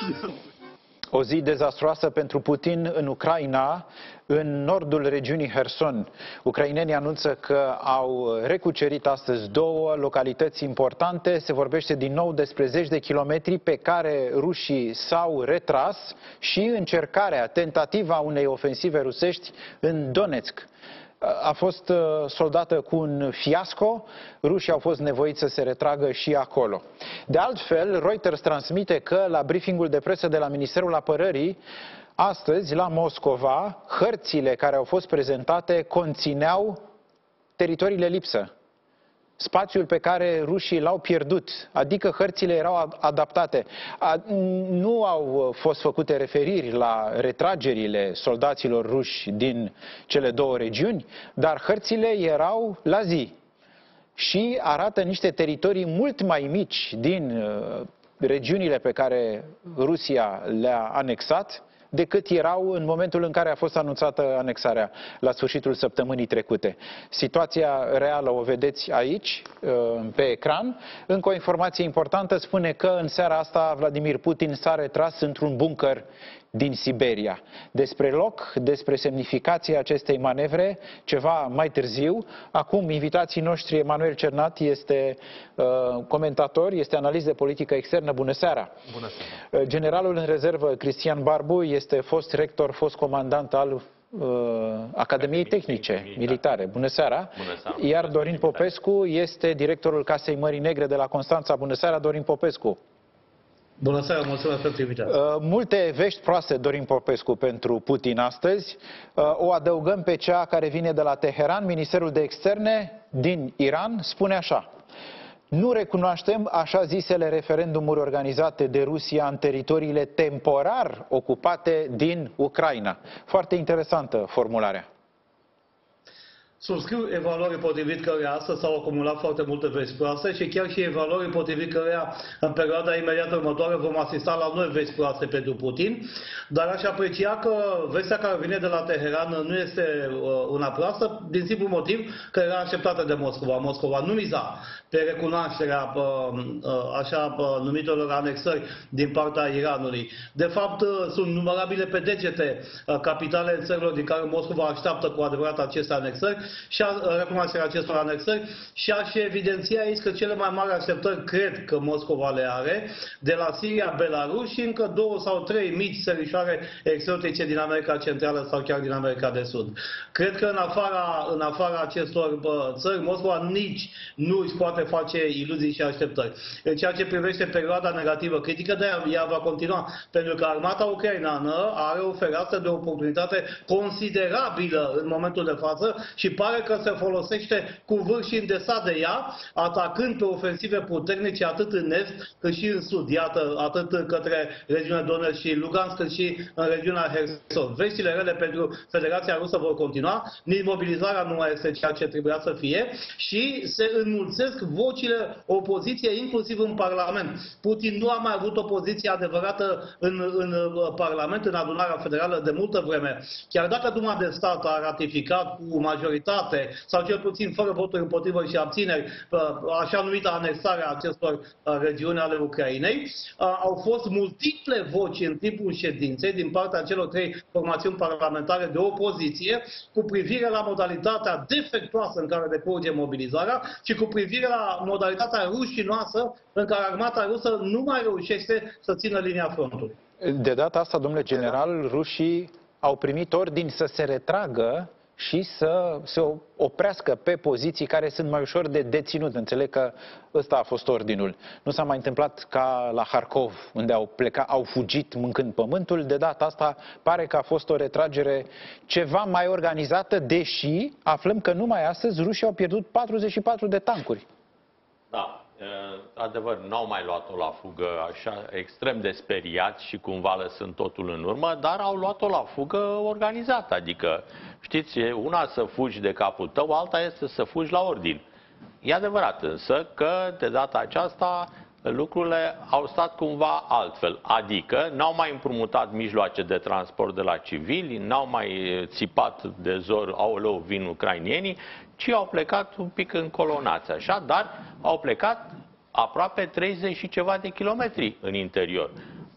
O zi dezastruoasă pentru Putin în Ucraina, în nordul regiunii Herson. Ucrainenii anunță că au recucerit astăzi două localități importante. Se vorbește din nou despre zeci de kilometri pe care rușii s-au retras și încercarea, tentativa unei ofensive rusești în Donetsk a fost soldată cu un fiasco. Rușii au fost nevoiți să se retragă și acolo. De altfel, Reuters transmite că la briefingul de presă de la Ministerul Apărării, astăzi, la Moscova, hărțile care au fost prezentate conțineau teritoriile lipsă. Spațiul pe care rușii l-au pierdut, adică hărțile erau adaptate. Nu au fost făcute referiri la retragerile soldaților ruși din cele două regiuni, dar hărțile erau la zi și arată niște teritorii mult mai mici din regiunile pe care Rusia le-a anexat decât erau în momentul în care a fost anunțată anexarea, la sfârșitul săptămânii trecute. Situația reală o vedeți aici, pe ecran. Încă o informație importantă spune că în seara asta Vladimir Putin s-a retras într-un bunker din Siberia. Despre loc, despre semnificația acestei manevre, ceva mai târziu. Acum, invitații noștri, Emanuel Cernat este comentator, este analist de politică externă. Bună seara! Bună seara! Generalul în rezervă, Cristian Barbu, este fost rector, fost comandant al Academiei Tehnice Militare. Bună seara! Bună seara! Iar Dorin Popescu este directorul Casei Mării Negre de la Constanța. Bună seara, Dorin Popescu! Bună seara, mulțumesc pentru invitație. Multe vești proaste, Dorin Popescu, pentru Putin astăzi. O adăugăm pe cea care vine de la Teheran. Ministerul de Externe din Iran spune așa: nu recunoaștem așa zisele referendumuri organizate de Rusia în teritoriile temporar ocupate din Ucraina. Foarte interesantă formularea. Subscriu evaluării potrivit căreia astăzi s-au acumulat foarte multe vești proaste și chiar și evaluării potrivit căreia în perioada imediată următoare vom asista la noi vești proaste pentru Putin, dar aș aprecia că vestea care vine de la Teheran nu este una proastă, din simplu motiv că era așteptată de Moscova. Moscova nu miza pe recunoașterea așa numitelor anexări din partea Iranului. De fapt, sunt numărabile pe degete capitale țărilor din care Moscova așteaptă cu adevărat aceste anexări și recunoașterea acestor anexări și aș evidenția aici că cele mai mari așteptări cred că Moscova le are de la Siria, Belarus și încă 2 sau 3 mici țărișoare exotice din America Centrală sau chiar din America de Sud. Cred că în afara acestor țări, Moscova nici nu își poate face iluzii și așteptări. În ceea ce privește perioada negativă critică, de ea va continua, pentru că armata ucraineană are o fereastră de oportunitate considerabilă în momentul de față și pare că se folosește cu vârf și îndesat de ea, atacând pe ofensive puternice atât în est cât și în sud. Iată, atât către regiunea Donetsk și Lugansk, cât și în regiunea Herson. Veștile rele pentru Federația Rusă vor continua, nici mobilizarea nu mai este ceea ce trebuia să fie și se înmulțesc vocile opoziției, inclusiv în Parlament. Putin nu a mai avut o poziție adevărată în Parlament, în adunarea federală, de multă vreme. Chiar dacă Duma de Stat a ratificat cu majoritate, sau cel puțin fără voturi împotrivă și abțineri, așa numită anexare a acestor regiuni ale Ucrainei, au fost multiple voci în timpul ședinței din partea celor 3 formațiuni parlamentare de opoziție cu privire la modalitatea defectuoasă în care decurge mobilizarea și cu privire la modalitatea rușinoasă în care armata rusă nu mai reușește să țină linia frontului. De data asta, domnule general, rușii au primit ordini să se retragă și să se oprească pe poziții care sunt mai ușor de deținut. Înțeleg că ăsta a fost ordinul. Nu s-a mai întâmplat ca la Harkov, unde au fugit mâncând pământul. De data asta pare că a fost o retragere ceva mai organizată, deși aflăm că numai astăzi rușii au pierdut 44 de tancuri. Da, adevăr, n-au mai luat-o la fugă așa extrem de speriați și cumva lăsând totul în urmă, dar au luat-o la fugă organizată. Adică, știți, una să fugi de capul tău, alta este să fugi la ordin. E adevărat însă că de data aceasta lucrurile au stat cumva altfel. Adică n-au mai împrumutat mijloace de transport de la civili, n-au mai țipat de zor, aoleu, vin ucrainienii, ci au plecat un pic încolonați așa, dar au plecat aproape 30 și ceva de kilometri în interior.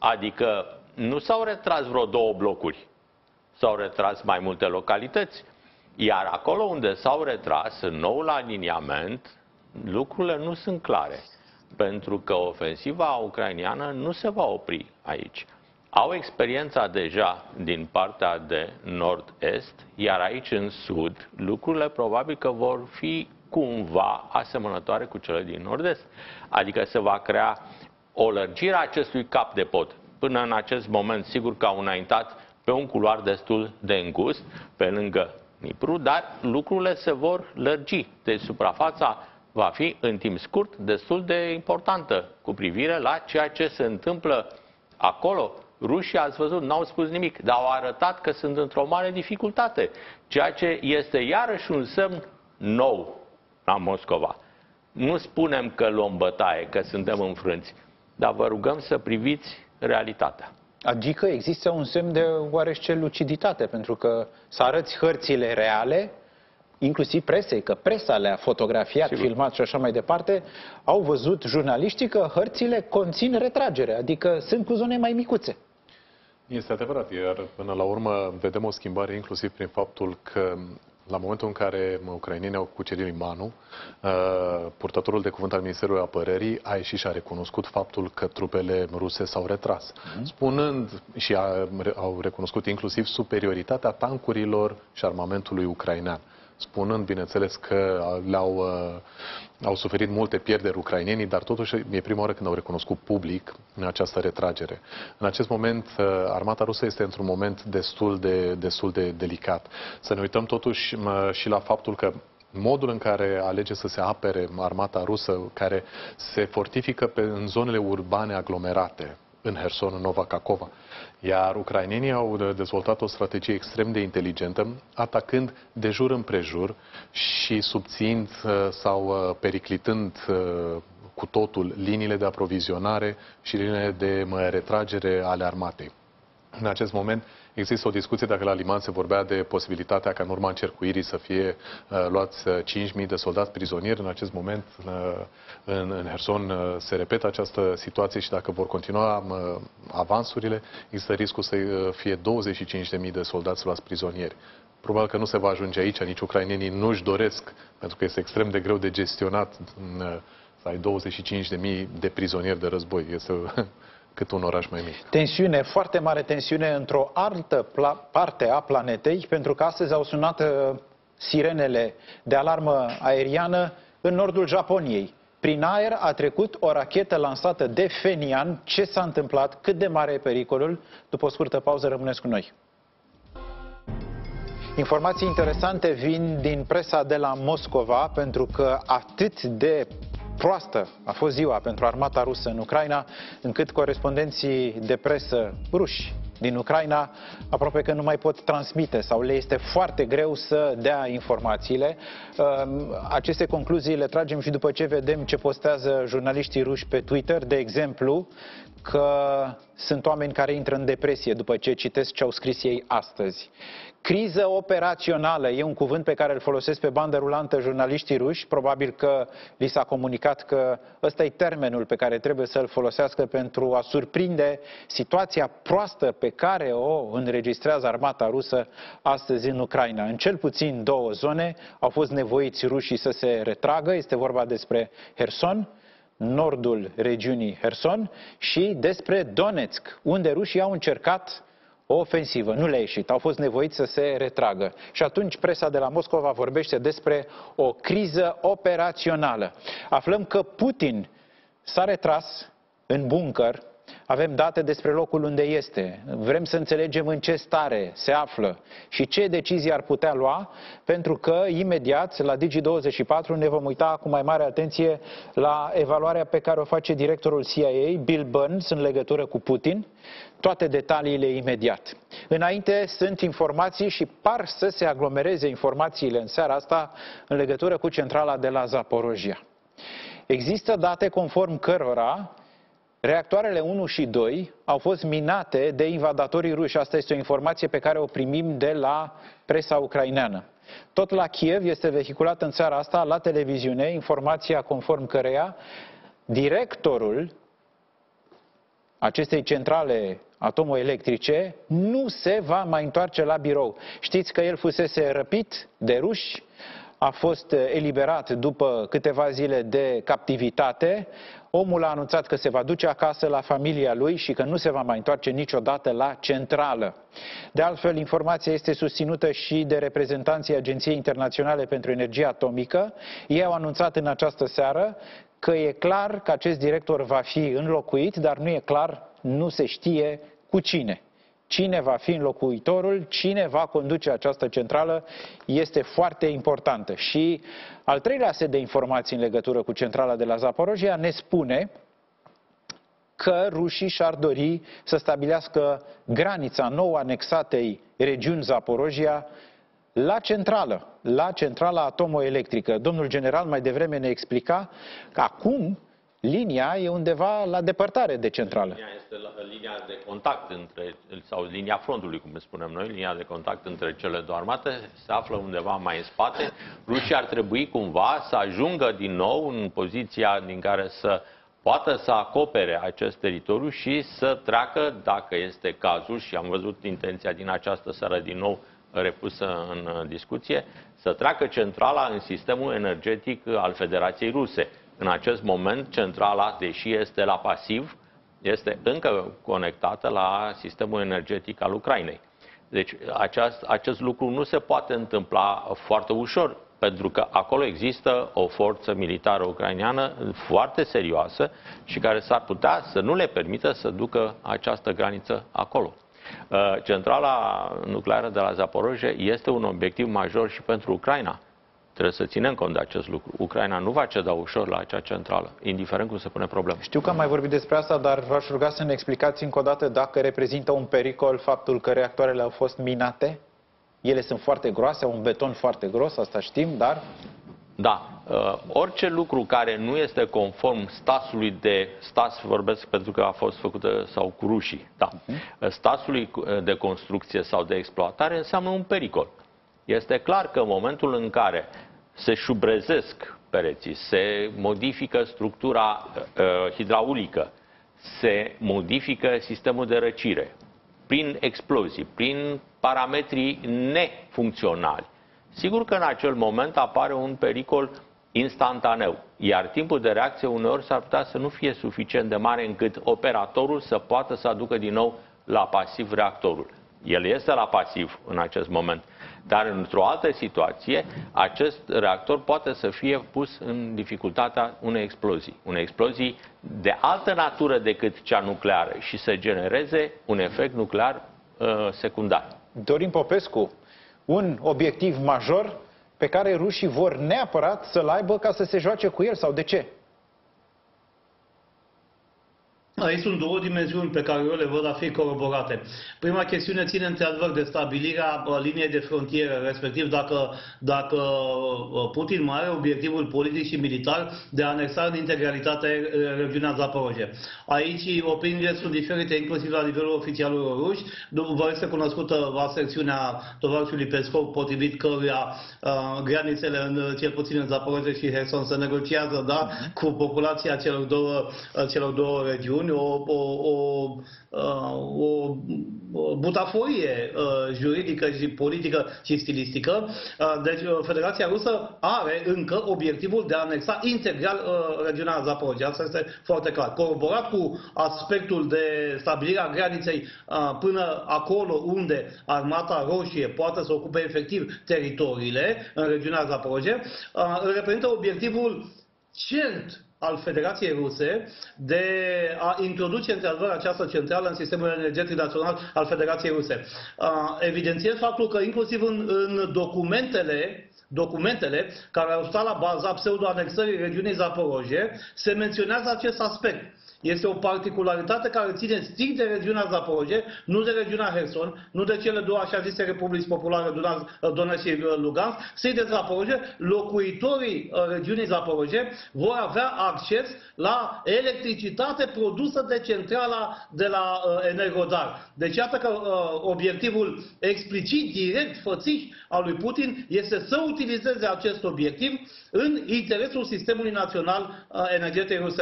Adică nu s-au retras vreo 2 blocuri, s-au retras mai multe localități. Iar acolo unde s-au retras, în noul aliniament, lucrurile nu sunt clare. Pentru că ofensiva ucraineană nu se va opri aici. Au experiența deja din partea de nord-est, iar aici în sud, lucrurile probabil că vor fi cumva asemănătoare cu cele din nord-est. Adică se va crea o lărgire a acestui cap de pod. Până în acest moment, sigur că au înaintat pe un culoar destul de îngust, pe lângă Dnipru, dar lucrurile se vor lărgi. Deci suprafața va fi în timp scurt destul de importantă cu privire la ceea ce se întâmplă acolo. Rușii, ați văzut, n-au spus nimic, dar au arătat că sunt într-o mare dificultate, ceea ce este iarăși un semn nou la Moscova. Nu spunem că luăm bătaie, că suntem înfrânți, dar vă rugăm să priviți realitatea. Adică există un semn de oarește luciditate, pentru că să arăți hărțile reale, inclusiv presei, că presa le-a fotografiat, Sigur, filmat și așa mai departe, au văzut jurnaliștii că hărțile conțin retragere, adică sunt cu zone mai micuțe. Este adevărat, iar până la urmă vedem o schimbare inclusiv prin faptul că la momentul în care ucrainenii au cucerit Limanul, purtătorul de cuvânt al Ministerului Apărării a ieșit și a recunoscut faptul că trupele ruse s-au retras, spunând și au recunoscut inclusiv superioritatea tancurilor și armamentului ucrainean, spunând, bineînțeles, că au suferit multe pierderi ucrainenii, dar totuși e prima oară când au recunoscut public această retragere. În acest moment, armata rusă este într-un moment destul de delicat. Să ne uităm totuși și la faptul că modul în care alege să se apere armata rusă, care se fortifică în zonele urbane aglomerate, în Herson, în Nova Kakova. Iar ucrainenii au dezvoltat o strategie extrem de inteligentă, atacând de jur împrejur și subțind sau periclitând cu totul liniile de aprovizionare și liniile de retragere ale armatei. În acest moment există o discuție dacă la Liman se vorbea de posibilitatea ca în urma încercuirii să fie luați 5.000 de soldați prizonieri. În acest moment în Herson se repetă această situație și dacă vor continua avansurile, există riscul să fie 25.000 de soldați luați prizonieri. Probabil că nu se va ajunge aici, nici ucrainenii nu își doresc, pentru că este extrem de greu de gestionat să ai 25.000 de prizonieri de război. Este cât un oraș mai mic. Tensiune, foarte mare tensiune într-o altă parte a planetei, pentru că astăzi au sunat sirenele de alarmă aeriană în nordul Japoniei. Prin aer a trecut o rachetă lansată de Phenian. Ce s-a întâmplat? Cât de mare e pericolul? După o scurtă pauză rămâneți cu noi. Informații interesante vin din presa de la Moscova, pentru că atât de proastă a fost ziua pentru armata rusă în Ucraina, încât corespondenții de presă ruși din Ucraina aproape că nu mai pot transmite sau le este foarte greu să dea informațiile. Aceste concluzii le tragem și după ce vedem ce postează jurnaliștii ruși pe Twitter, de exemplu, că sunt oameni care intră în depresie după ce citesc ce au scris ei astăzi. Criză operațională e un cuvânt pe care îl folosesc pe bandă rulantă jurnaliștii ruși. Probabil că li s-a comunicat că ăsta e termenul pe care trebuie să-l folosească pentru a surprinde situația proastă pe care o înregistrează armata rusă astăzi în Ucraina. În cel puțin 2 zone au fost nevoiți rușii să se retragă. Este vorba despre Herson, nordul regiunii Herson, și despre Donetsk, unde rușii au încercat o ofensivă. Nu le-a ieșit, au fost nevoiți să se retragă. Și atunci presa de la Moscova vorbește despre o criză operațională. Aflăm că Putin s-a retras în bunker. Avem date despre locul unde este. Vrem să înțelegem în ce stare se află și ce decizii ar putea lua, pentru că imediat la Digi24 ne vom uita cu mai mare atenție la evaluarea pe care o face directorul CIA, Bill Burns, în legătură cu Putin. Toate detaliile imediat. Înainte sunt informații și par să se aglomereze informațiile în seara asta în legătură cu centrala de la Zaporojia. Există date conform cărora reactoarele 1 și 2 au fost minate de invadatorii ruși. Asta este o informație pe care o primim de la presa ucraineană. Tot la Kiev este vehiculată în seara asta la televiziune informația conform căreia directorul acestei centrale atomoelectrice nu se va mai întoarce la birou. Știți că el fusese răpit de ruși, a fost eliberat după câteva zile de captivitate. Omul a anunțat că se va duce acasă la familia lui și că nu se va mai întoarce niciodată la centrală. De altfel, informația este susținută și de reprezentanții Agenției Internaționale pentru Energie Atomică. Ei au anunțat în această seară că e clar că acest director va fi înlocuit, dar nu e clar, nu se știe cu cine. Cine va fi înlocuitorul, cine va conduce această centrală, este foarte importantă. Și al treilea set de informații în legătură cu centrala de la Zaporojia ne spune că rușii și-ar dori să stabilească granița nou anexatei regiuni Zaporojia la centrala atomoelectrică. Domnul general mai devreme ne explica că acum linia e undeva la depărtare de centrală. Linia este linia de contact sau linia frontului, cum spunem noi, linia de contact între cele două armate se află undeva mai în spate. Rușii ar trebui cumva să ajungă din nou în poziția din care să poată să acopere acest teritoriu și să treacă, dacă este cazul, și am văzut intenția din această seară din nou repusă în discuție, să treacă centrala în sistemul energetic al Federației Ruse. În acest moment, centrala, deși este la pasiv, este încă conectată la sistemul energetic al Ucrainei. Deci acest lucru nu se poate întâmpla foarte ușor, pentru că acolo există o forță militară ucraineană foarte serioasă și care s-ar putea să nu le permită să ducă această graniță acolo. Centrala nucleară de la Zaporojia este un obiectiv major și pentru Ucraina. Trebuie să ținem cont de acest lucru. Ucraina nu va ceda ușor la acea centrală, indiferent cum se pune problema. Știu că am mai vorbit despre asta, dar v-aș ruga să ne explicați încă o dată dacă reprezintă un pericol faptul că reactoarele au fost minate. Ele sunt foarte groase, au un beton foarte gros, asta știm, dar... Da. Orice lucru care nu este conform stasului de... Stas vorbesc pentru că a fost făcută sau cu rușii. Da. Stasului de construcție sau de exploatare înseamnă un pericol. Este clar că în momentul în care se șubrezesc pereții, se modifică structura hidraulică, se modifică sistemul de răcire, prin explozii, prin parametrii nefuncționali, sigur că în acel moment apare un pericol instantaneu, iar timpul de reacție uneori s-ar putea să nu fie suficient de mare încât operatorul să poată să aducă din nou la pasiv reactorul. El este la pasiv în acest moment, dar într-o altă situație, acest reactor poate să fie pus în dificultatea unei explozii de altă natură decât cea nucleară și să genereze un efect nuclear secundar. Dorin Popescu, un obiectiv major pe care rușii vor neapărat să-l aibă ca să se joace cu el, sau de ce? Aici sunt două dimensiuni pe care eu le văd a fi coroborate. Prima chestiune ține într-adevăr de stabilirea liniei de frontieră, respectiv dacă Putin mai are obiectivul politic și militar de a anexa în integralitate regiunea Zaporojia. Aici opiniile sunt diferite, inclusiv la nivelul oficialului ruși. Vă este cunoscută aserțiunea tovarășului Pescov, potrivit căruia granițele, cel puțin în Zaporojia și Herson, se negociază, da, cu populația celor două regiuni. O butaforie juridică și politică și stilistică. Deci Federația Rusă are încă obiectivul de a anexa integral regiunea Zaporojia. Asta este foarte clar. Coroborat cu aspectul de stabilirea graniței până acolo unde Armata Roșie poate să ocupe efectiv teritoriile în regiunea Zaporojia, reprezintă obiectivul cert al Federației Ruse de a introduce într-adevăr această centrală în sistemul energetic național al Federației Ruse. Evidențiez faptul că inclusiv în documentele care au stat la baza pseudo-anexării regiunii Zaporojia se menționează acest aspect. Este o particularitate care ține strict de regiunea Zaporojia, nu de regiunea Herson, nu de cele două așa zise republici populare, Donetsk și Lugansk. Strict de Zaporojia, locuitorii regiunii Zaporojia vor avea acces la electricitate produsă de centrala de la Energodar. Deci iată că obiectivul explicit, direct, fățiș al lui Putin este să utilizeze acest obiectiv în interesul sistemului național energetic rusesc.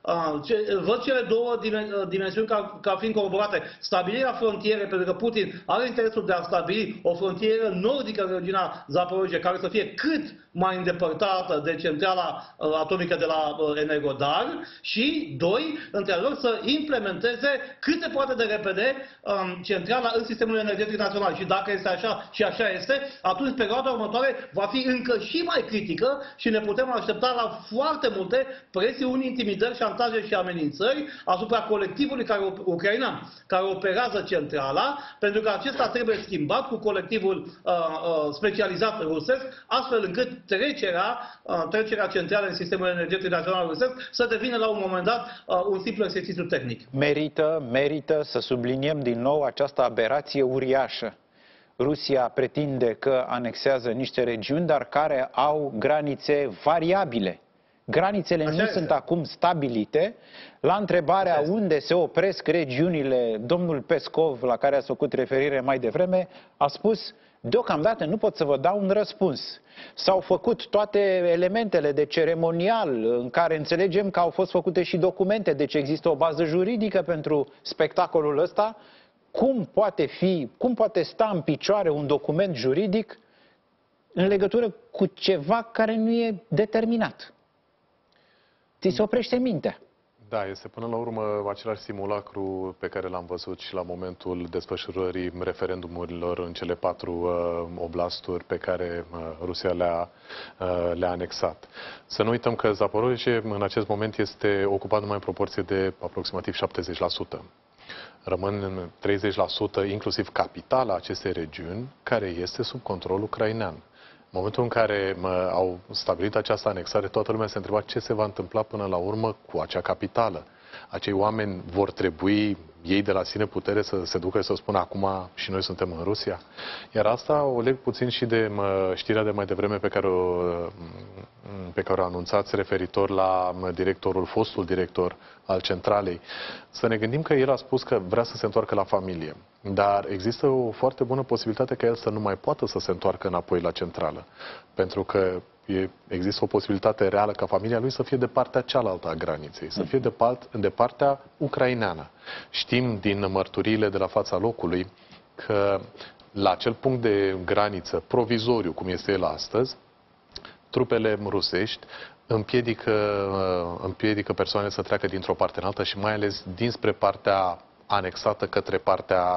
văd cele două dimensiuni ca fiind colaborate. Stabilirea frontierei, pentru că Putin are interesul de a stabili o frontieră nordică în regiunea Zaporozhye, care să fie cât mai îndepărtată de centrala atomică de la Energodar și, doi, într-adevăr, să implementeze cât se poate de repede centrala în sistemul energetic național. Și dacă este așa, și așa este, atunci perioada următoare va fi încă și mai critică și ne putem aștepta la foarte multe presiuni, intimidări, șantaje și amenințări asupra colectivului ucrainean care operează centrala, pentru că acesta trebuie schimbat cu colectivul specializat rusesc, astfel încât trecerea centrală în sistemul energetic național rusesc să devină la un moment dat un simplu exercițiu tehnic. Merită să subliniem din nou această aberație uriașă. Rusia pretinde că anexează niște regiuni, dar care au granițe variabile. Granițele nu sunt acum stabilite. La întrebarea unde se opresc regiunile, domnul Peskov, la care ați făcut referire mai devreme, a spus: deocamdată nu pot să vă dau un răspuns. S-au făcut toate elementele de ceremonial în care înțelegem că au fost făcute și documente, deci există o bază juridică pentru spectacolul ăsta. Cum poate sta în picioare un document juridic în legătură cu ceva care nu e determinat? Ți se oprește mintea. Da, este până la urmă același simulacru pe care l-am văzut și la momentul desfășurării referendumurilor în cele 4 oblasturi pe care Rusia le-a anexat. Să nu uităm că Zaporozhye în acest moment este ocupat numai în proporție de aproximativ 70%. Rămân 30%, inclusiv capitala acestei regiuni, care este sub control ucrainean. În momentul în care au stabilit această anexare, toată lumea se întreba ce se va întâmpla până la urmă cu acea capitală. Acei oameni vor trebui ei de la sine putere să se ducă să spună acum și noi suntem în Rusia? Iar asta o leg puțin și de știrea de mai devreme pe care o anunțați referitor la fostul director al centralei. Să ne gândim că el a spus că vrea să se întoarcă la familie. Dar există o foarte bună posibilitate ca el să nu mai poată să se întoarcă înapoi la centrală. Pentru că există o posibilitate reală ca familia lui să fie de partea cealaltă a graniței, să fie de partea ucraineană. Știm din mărturiile de la fața locului că la acel punct de graniță provizoriu, cum este el astăzi, trupele rusești împiedică persoanele să treacă dintr-o parte în alta și mai ales dinspre partea anexată către partea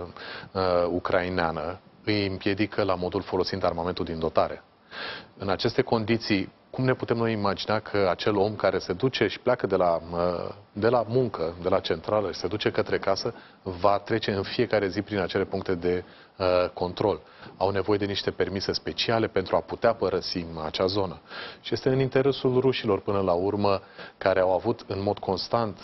ucraineană. Îi împiedică la modul folosind armamentul din dotare. În aceste condiții, cum ne putem noi imagina că acel om care se duce și pleacă de la muncă, de la centrală și se duce către casă, va trece în fiecare zi prin acele puncte de control? Au nevoie de niște permise speciale pentru a putea părăsi acea zonă. Și este în interesul rușilor până la urmă, care au avut în mod constant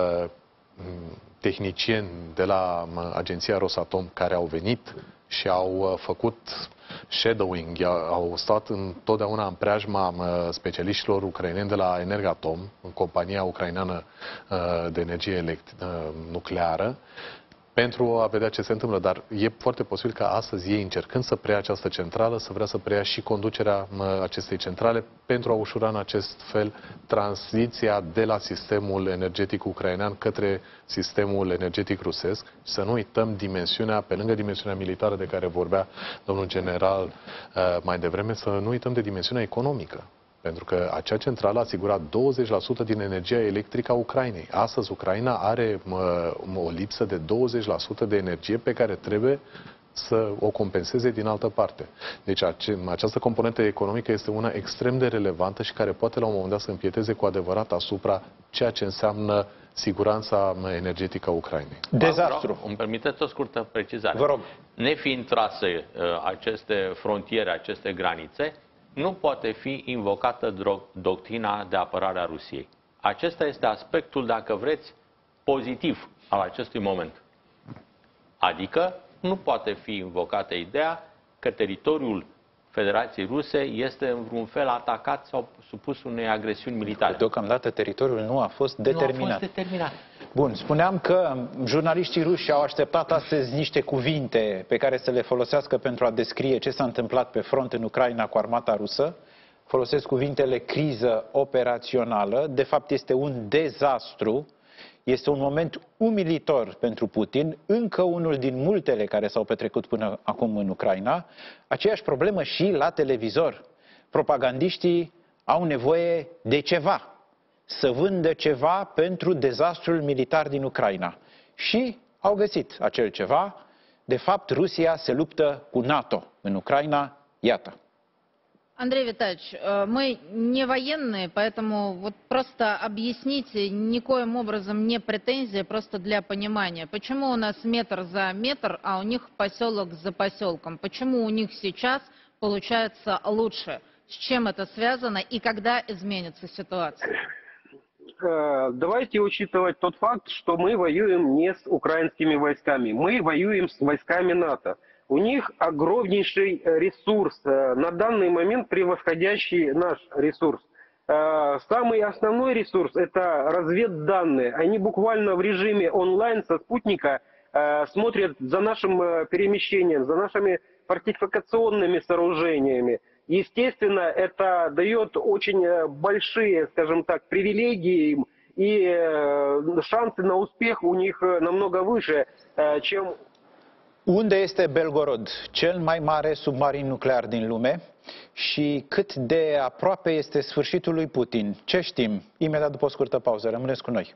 tehnicieni de la agenția Rosatom care au venit și au făcut shadowing, au stat întotdeauna în preajma specialiștilor ucraineni de la Energatom, în compania ucraineană de energie nucleară, pentru a vedea ce se întâmplă. Dar e foarte posibil ca astăzi ei, încercând să preia această centrală, să vrea să preia și conducerea acestei centrale pentru a ușura în acest fel tranziția de la sistemul energetic ucrainean către sistemul energetic rusesc. Să nu uităm dimensiunea, pe lângă dimensiunea militară de care vorbea domnul general mai devreme, să nu uităm de dimensiunea economică. Pentru că acea centrală a asigurat 20% din energia electrică a Ucrainei. Astăzi Ucraina are o lipsă de 20% de energie pe care trebuie să o compenseze din altă parte. Deci această componentă economică este una extrem de relevantă și care poate la un moment dat să împieteze cu adevărat asupra ceea ce înseamnă siguranța energetică a Ucrainei. Dezastru. Îmi permiteți o scurtă precizare. Vă rog. Nefiind trase aceste frontiere, aceste granițe, nu poate fi invocată doctrina de apărare a Rusiei. Acesta este aspectul, dacă vreți, pozitiv al acestui moment. Adică nu poate fi invocată ideea că teritoriul Federației Ruse este în vreun fel atacat sau supus unei agresiuni militare. Deocamdată teritoriul nu a fost determinat. Nu a fost determinat. Bun, spuneam că jurnaliștii ruși au așteptat astăzi niște cuvinte pe care să le folosească pentru a descrie ce s-a întâmplat pe front în Ucraina cu armata rusă. folosesc cuvintele criză operațională, de fapt este un dezastru, este un moment umilitor pentru Putin, încă unul din multele care s-au petrecut până acum în Ucraina. Aceeași problemă și la televizor. Propagandiștii au nevoie de ceva, să vândă ceva pentru dezastrul militar din Ucraina. Și au găsit acel ceva. De fapt, Rusia se luptă cu NATO în Ucraina. Iată. Андрей Витальевич, мы не военные, поэтому вот просто объясните, никоим образом не претензия, просто для понимания, почему у нас метр за метр, а у них поселок за поселком? Почему у них сейчас получается лучше? С чем это связано и когда изменится ситуация? Давайте учитывать тот факт, что мы воюем не с украинскими войсками, мы воюем с войсками НАТО. У них огромнейший ресурс, на данный момент превосходящий наш ресурс. Самый основной ресурс – это разведданные. Они буквально в режиме онлайн со спутника смотрят за нашим перемещением, за нашими фортификационными сооружениями. Естественно, это дает очень большие, скажем так, привилегии им, и шансы на успех у них намного выше, чем... Unde este Belgorod, cel mai mare submarin nuclear din lume? Și cât de aproape este sfârșitul lui Putin? Ce știm? Imediat după o scurtă pauză. Rămâneți cu noi.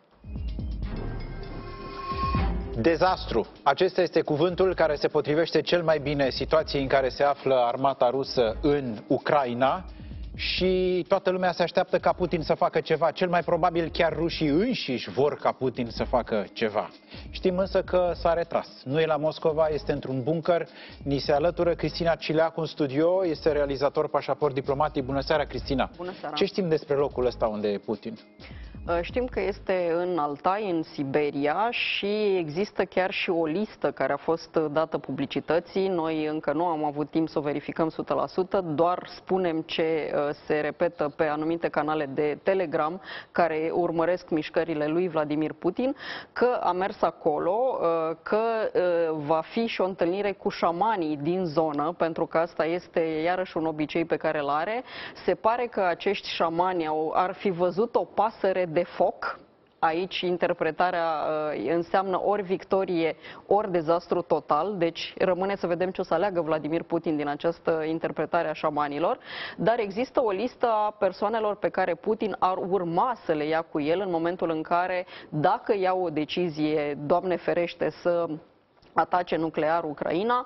Dezastru. Acesta este cuvântul care se potrivește cel mai bine situației în care se află armata rusă în Ucraina și toată lumea se așteaptă ca Putin să facă ceva. Cel mai probabil chiar rușii înșiși vor ca Putin să facă ceva. Știm însă că s-a retras. Nu e la Moscova, este într-un bunker. Ni se alătură Cristina Cileacu în studio, este realizator pașaport diplomatic. Bună seara, Cristina! Bună seara! Ce știm despre locul ăsta unde e Putin? Știm că este în Altai, în Siberia, și există chiar și o listă care a fost dată publicității. Noi încă nu am avut timp să o verificăm 100%, doar spunem ce se repetă pe anumite canale de Telegram care urmăresc mișcările lui Vladimir Putin, că a mers acolo, că va fi și o întâlnire cu șamanii din zonă, pentru că asta este iarăși un obicei pe care îl are. Se pare că acești șamani ar fi văzut o pasăre de foc. Aici interpretarea înseamnă ori victorie, ori dezastru total, deci rămâne să vedem ce o să aleagă Vladimir Putin din această interpretare a șamanilor, dar există o listă a persoanelor pe care Putin ar urma să le ia cu el în momentul în care, dacă ia o decizie, Doamne ferește, să atace nuclear Ucraina,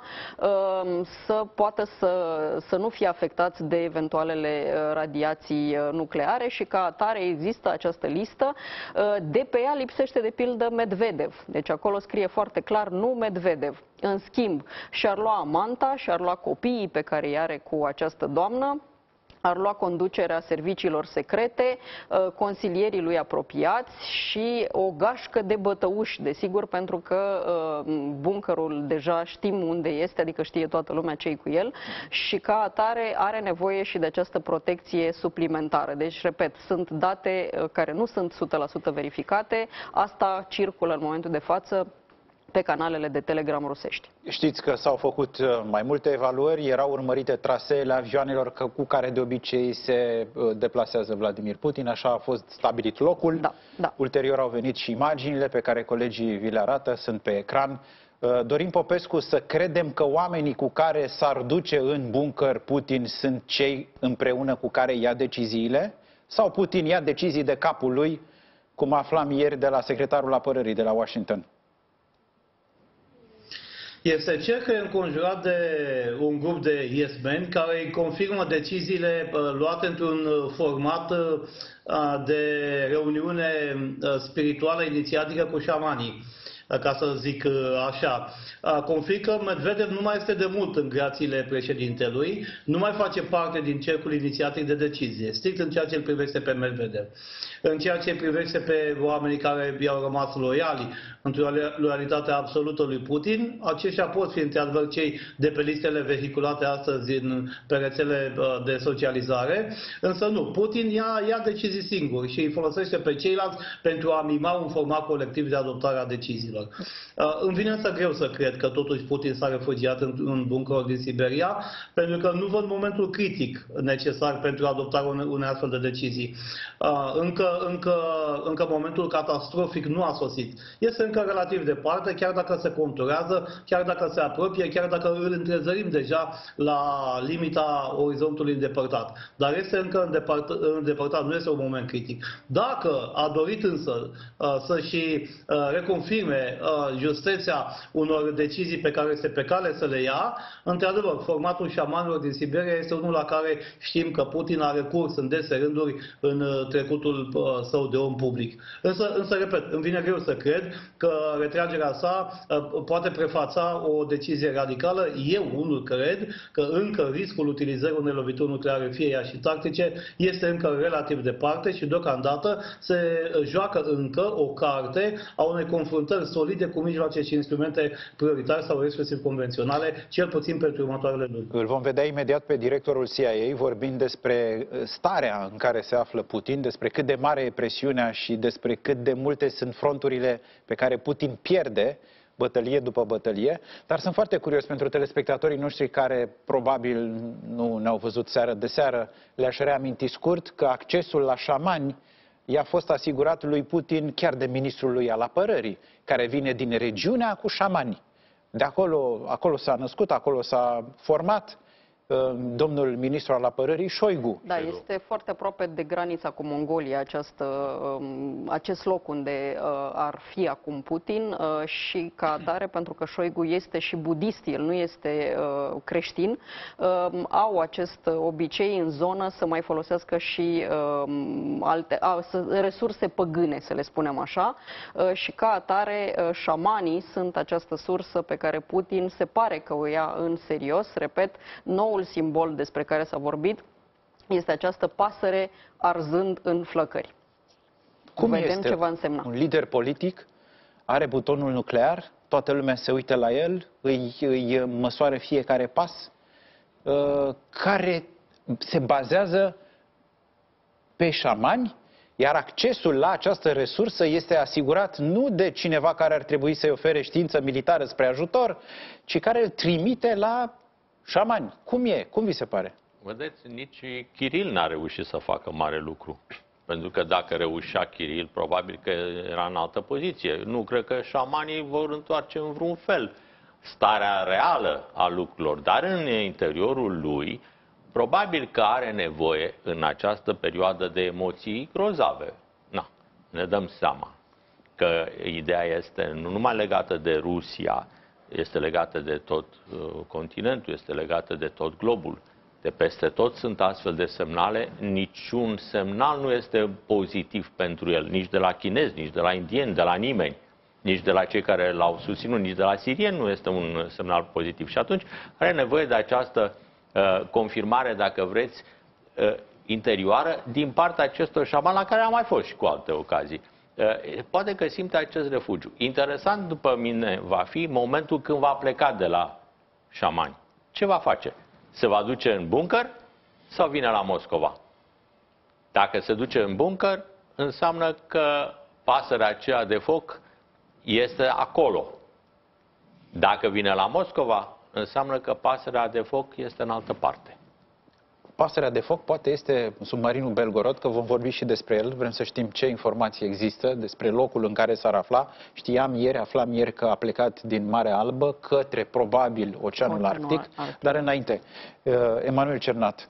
să poată să nu fie afectați de eventualele radiații nucleare și ca atare există această listă. De pe ea lipsește de pildă Medvedev. Deci acolo scrie foarte clar nu Medvedev. În schimb, și-ar lua amanta, și-ar lua copiii pe care îi are cu această doamnă, ar lua conducerea serviciilor secrete, consilierii lui apropiați și o gașcă de bătăuși, desigur, pentru că bunkerul deja știm unde este, adică știe toată lumea ce-i cu el și ca atare are nevoie și de această protecție suplimentară. Deci, repet, sunt date care nu sunt 100% verificate, asta circulă în momentul de față pe canalele de Telegram rusești. Știți că s-au făcut mai multe evaluări, erau urmărite traseele avioanelor cu care de obicei se deplasează Vladimir Putin, așa a fost stabilit locul. Da, da. Ulterior au venit și imaginile pe care colegii vi le arată, sunt pe ecran. Dorin Popescu, să credem că oamenii cu care s-ar duce în bunker Putin sunt cei împreună cu care ia deciziile? Sau Putin ia decizii de capul lui, cum aflam ieri de la secretarul apărării de la Washington? Este cel că e înconjurat de un grup de yes men care îi confirmă deciziile luate într-un format de reuniune spirituală inițiatică cu șamanii, ca să zic așa. Confirm că Medvedev nu mai este de mult în grațiile președintelui, nu mai face parte din cercul inițiatic de decizie, strict în ceea ce îl privește pe Medvedev. În ceea ce îl privește pe oamenii care i-au rămas loiali, într-o loialitate absolută lui Putin, aceștia pot fi într-adevăr cei de pe listele vehiculate astăzi pe rețele de socializare, însă nu, Putin ia decizii singur și îi folosește pe ceilalți pentru a mima un format colectiv de adoptare a deciziilor. șamanicilor. Îmi vine însă greu să cred că totuși Putin s-a refugiat în bunkerul din Siberia, pentru că nu văd momentul critic necesar pentru adoptarea unei astfel de decizii. Încă momentul catastrofic nu a sosit. Este încă relativ departe, chiar dacă se conturează, chiar dacă se apropie, chiar dacă îl întrezărim deja la limita orizontului îndepărtat. Dar este încă îndepărtat, nu este un moment critic. Dacă a dorit însă să-și reconfirme justeția unor decizii pe care este pe cale să le ia, într-adevăr, formatul șamanilor din Siberia este unul la care știm că Putin a recurs în dese rânduri în trecutul său de om public. Însă, repet, îmi vine greu să cred că retragerea sa poate prefața o decizie radicală. Eu unul cred că încă riscul utilizării unei lovituri nucleare, fie ea și tactice, este încă relativ departe și deocamdată se joacă încă o carte a unei confruntări solide cu mijloace și instrumente prioritare sau exclusiv convenționale, cel puțin pentru următoarele luni. Îl vom vedea imediat pe directorul CIA vorbind despre starea în care se află Putin, despre cât de mare e presiunea și despre cât de multe sunt fronturile pe care Putin pierde bătălie după bătălie, dar sunt foarte curios pentru telespectatorii noștri care probabil nu ne-au văzut seară de seară, le-aș reaminti scurt că accesul la șamani i-a fost asigurat lui Putin chiar de ministrul lui al apărării, care vine din regiunea cu șamani. De acolo s-a născut, acolo s-a format domnul ministru al apărării Șoigu. Da, este foarte aproape de granița cu Mongolia acest loc unde ar fi acum Putin și ca atare, pentru că Șoigu este și budist, el nu este creștin, au acest obicei în zonă să mai folosească și alte resurse păgâne, să le spunem așa, și ca atare șamanii sunt această sursă pe care Putin se pare că o ia în serios. Repet, noul simbol despre care s-a vorbit este această pasăre arzând în flăcări. Cum vedem este ce va însemna. Un lider politic, are butonul nuclear, toată lumea se uită la el, îi măsoară fiecare pas, care se bazează pe șamani, iar accesul la această resursă este asigurat nu de cineva care ar trebui să-i ofere știință militară spre ajutor, ci care îl trimite la șamani. Cum e? Cum vi se pare? Vedeți, nici Kiril n-a reușit să facă mare lucru. Pentru că dacă reușea Kiril, probabil că era în altă poziție. Nu cred că șamanii vor întoarce în vreun fel starea reală a lucrurilor. Dar în interiorul lui, probabil că are nevoie în această perioadă de emoții grozave. Na, ne dăm seama că ideea este nu numai legată de Rusia, este legată de tot continentul, este legată de tot globul. De peste tot sunt astfel de semnale, niciun semnal nu este pozitiv pentru el, nici de la chinezi, nici de la indieni, de la nimeni, nici de la cei care l-au susținut, nici de la sirieni nu este un semnal pozitiv. Și atunci are nevoie de această confirmare, dacă vreți, interioară din partea acestor șamani la care am mai fost și cu alte ocazii. Poate că simte acest refugiu. Interesant, după mine, va fi momentul când va pleca de la șamani. Ce va face? Se va duce în bunker sau vine la Moscova? Dacă se duce în bunker, înseamnă că pasărea aceea de foc este acolo. Dacă vine la Moscova, înseamnă că pasărea de foc este în altă parte. Pasărea de foc poate este submarinul Belgorod, că vom vorbi și despre el. Vrem să știm ce informații există despre locul în care s-ar afla. Aflam ieri că a plecat din Marea Albă către, probabil, Oceanul Arctic. Dar înainte, Emanuel Cernat,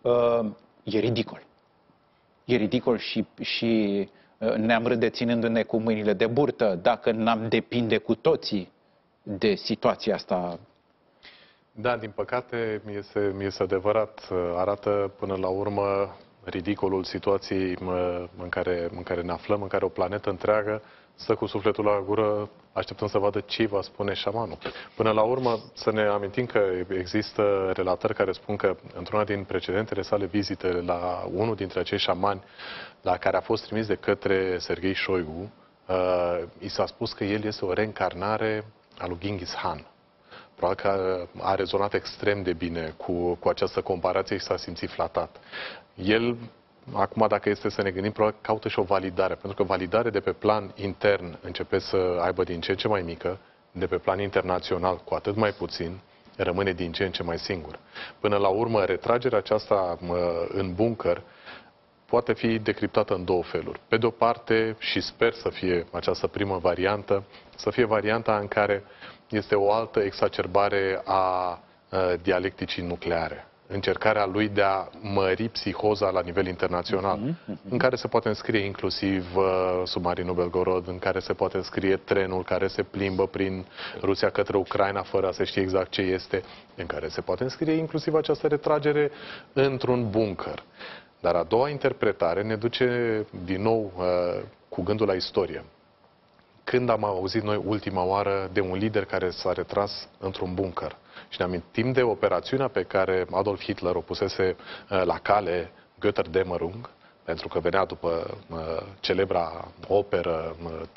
e ridicol. E ridicol și ne-am râde ținându-ne cu mâinile de burtă dacă n-am depinde cu toții de situația asta. Da, din păcate, este adevărat. Arată până la urmă ridicolul situației în care ne aflăm, în care o planetă întreagă stă cu sufletul la gură, așteptăm să vadă ce va spune șamanul. Până la urmă, să ne amintim că există relatări care spun că într-una din precedentele sale vizite la unul dintre acei șamani la care a fost trimis de către Serghei Șoigu, i s-a spus că el este o reîncarnare a lui Genghis Khan. Probabil că a rezonat extrem de bine cu această comparație și s-a simțit flatat. El acum, dacă este să ne gândim, probabil caută și o validare, pentru că validare de pe plan intern începe să aibă din ce în ce mai mică, de pe plan internațional cu atât mai puțin, rămâne din ce în ce mai singur. Până la urmă, retragerea aceasta în bunker poate fi decriptată în două feluri. Pe de o parte, și sper să fie această primă variantă, să fie varianta în care este o altă exacerbare a dialecticii nucleare. Încercarea lui de a mări psihoza la nivel internațional, în care se poate înscrie inclusiv submarinul Belgorod, în care se poate înscrie trenul care se plimbă prin Rusia către Ucraina fără a se ști exact ce este, în care se poate înscrie inclusiv această retragere într-un bunker. Dar a doua interpretare ne duce din nou cu gândul la istorie. Când am auzit noi ultima oară de un lider care s-a retras într-un bunker? Și ne amintim de operațiunea pe care Adolf Hitler o pusese la cale, Götterdämmerung, pentru că venea după celebra operă,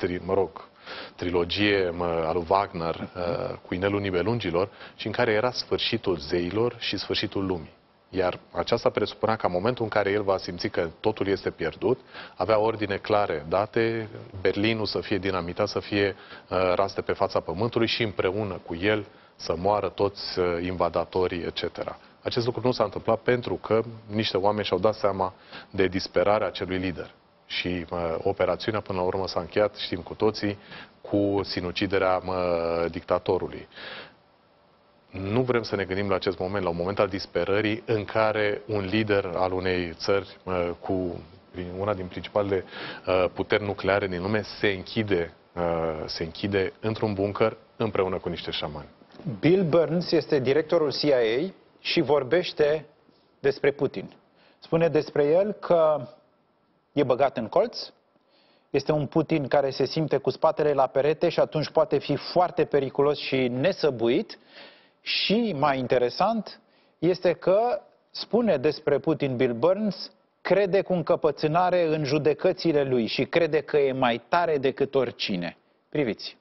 trilogie a lui Wagner, cu Inelul Nibelungilor, și în care era sfârșitul zeilor și sfârșitul lumii. Iar aceasta presupunea că în momentul în care el va simți că totul este pierdut, avea ordine clare date, Berlinul să fie dinamitat, să fie ras de pe fața pământului și împreună cu el să moară toți invadatorii, etc. Acest lucru nu s-a întâmplat pentru că niște oameni și-au dat seama de disperarea acelui lider. Și operațiunea până la urmă s-a încheiat, știm cu toții, cu sinuciderea dictatorului. Nu vrem să ne gândim la acest moment, la un moment al disperării în care un lider al unei țări cu una din principalele puteri nucleare din lume se închide într-un bunker împreună cu niște șamani. Bill Burns este directorul CIA și vorbește despre Putin. Spune despre el că e băgat în colț, este un Putin care se simte cu spatele la perete și atunci poate fi foarte periculos și nesăbuit. Și, mai interesant, este că spune despre Putin Bill Burns, crede cu încăpățânare în judecățile lui și crede că e mai tare decât oricine. Priviți.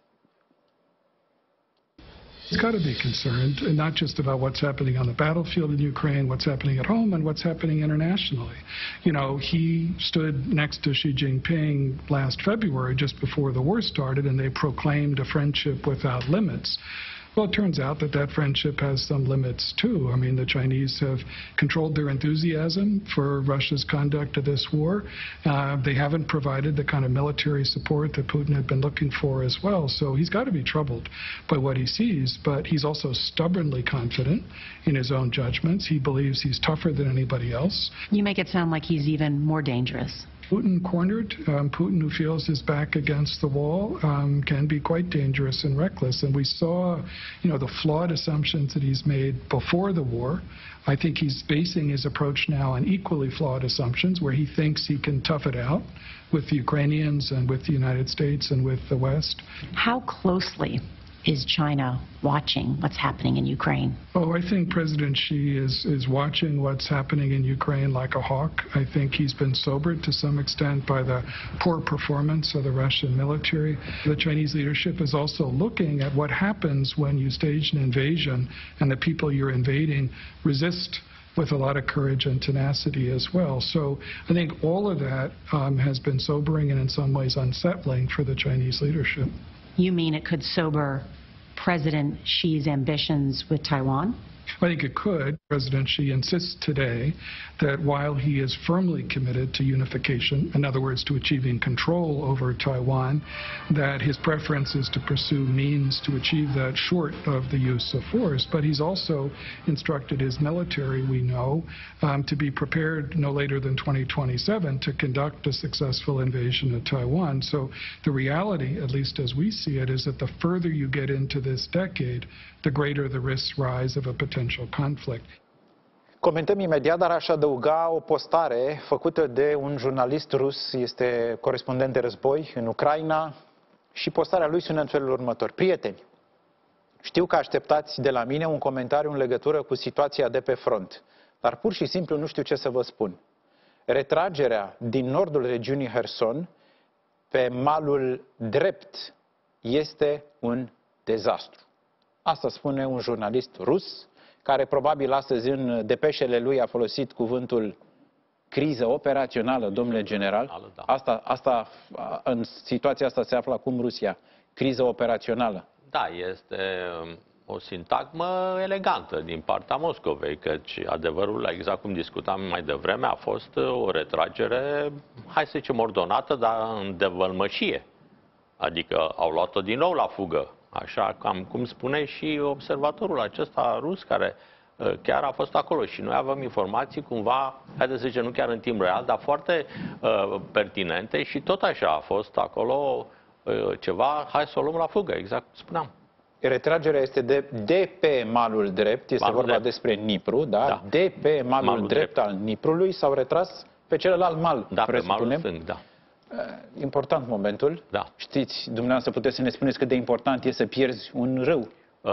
He's got to be concerned, and not just about what's happening on the battlefield in Ukraine, what's happening at home, and what's happening internationally. You know, he stood next to Xi Jinping last February, just before the war started, and they proclaimed a friendship without limits. Well, it turns out that that friendship has some limits, too. I mean, the Chinese have controlled their enthusiasm for Russia's conduct of this war. They haven't provided the kind of military support that Putin had been looking for as well. So he's got to be troubled by what he sees, but he's also stubbornly confident in his own judgments. He believes he's tougher than anybody else. You make it sound like he's even more dangerous. Putin cornered, Putin who feels his back against the wall, can be quite dangerous and reckless. And we saw, you know, the flawed assumptions that he's made before the war. I think he's basing his approach now on equally flawed assumptions where he thinks he can tough it out with the Ukrainians and with the United States and with the West. How closely is China watching what's happening in Ukraine? Oh, I think President Xi is watching what's happening in Ukraine like a hawk. I think he's been sobered to some extent by the poor performance of the Russian military. The Chinese leadership is also looking at what happens when you stage an invasion and the people you're invading resist with a lot of courage and tenacity as well. So I think all of that has been sobering and in some ways unsettling for the Chinese leadership. You mean it could sober President Xi's ambitions with Taiwan? I think it could. President Xi insists today that while he is firmly committed to unification, in other words, to achieving control over Taiwan, that his preference is to pursue means to achieve that short of the use of force. But he's also instructed his military, we know, to be prepared no later than 2027 to conduct a successful invasion of Taiwan. So the reality, at least as we see it, is that the further you get into this decade, the greater the risks rise of a potential conflict. Comentăm imediat, dar aș adăuga o postare făcută de un jurnalist rus, este corespondent de război în Ucraina, și postarea lui sună în felul următor. Prieteni, știu că așteptați de la mine un comentariu în legătură cu situația de pe front, dar pur și simplu nu știu ce să vă spun. Retragerea din nordul regiunii Herson pe malul drept este un dezastru. Asta spune un jurnalist rus, care probabil astăzi în depeșele lui a folosit cuvântul criză operațională, domnule general. Da. În situația asta se află acum Rusia. Criză operațională. Da, este o sintagmă elegantă din partea Moscovei, căci adevărul, exact cum discutam mai devreme, a fost o retragere, hai să zicem, ordonată, dar în devălmășie. Adică au luat-o din nou la fugă. Așa cam cum spune și observatorul acesta rus, care chiar a fost acolo. Și noi avem informații cumva, haideți să zicem, nu chiar în timp real, dar foarte pertinente și tot așa a fost acolo ceva, hai să o luăm la fugă, exact cum spuneam. Retragerea este de pe malul drept, este malul vorba drept. despre Nipru, da? Da. De pe malul drept al Niprului s-au retras pe celălalt mal, Da, pe malul presupunem. stâng, da. Important momentul. Da. Știți, dumneavoastră puteți să ne spuneți cât de important e să pierzi un râu.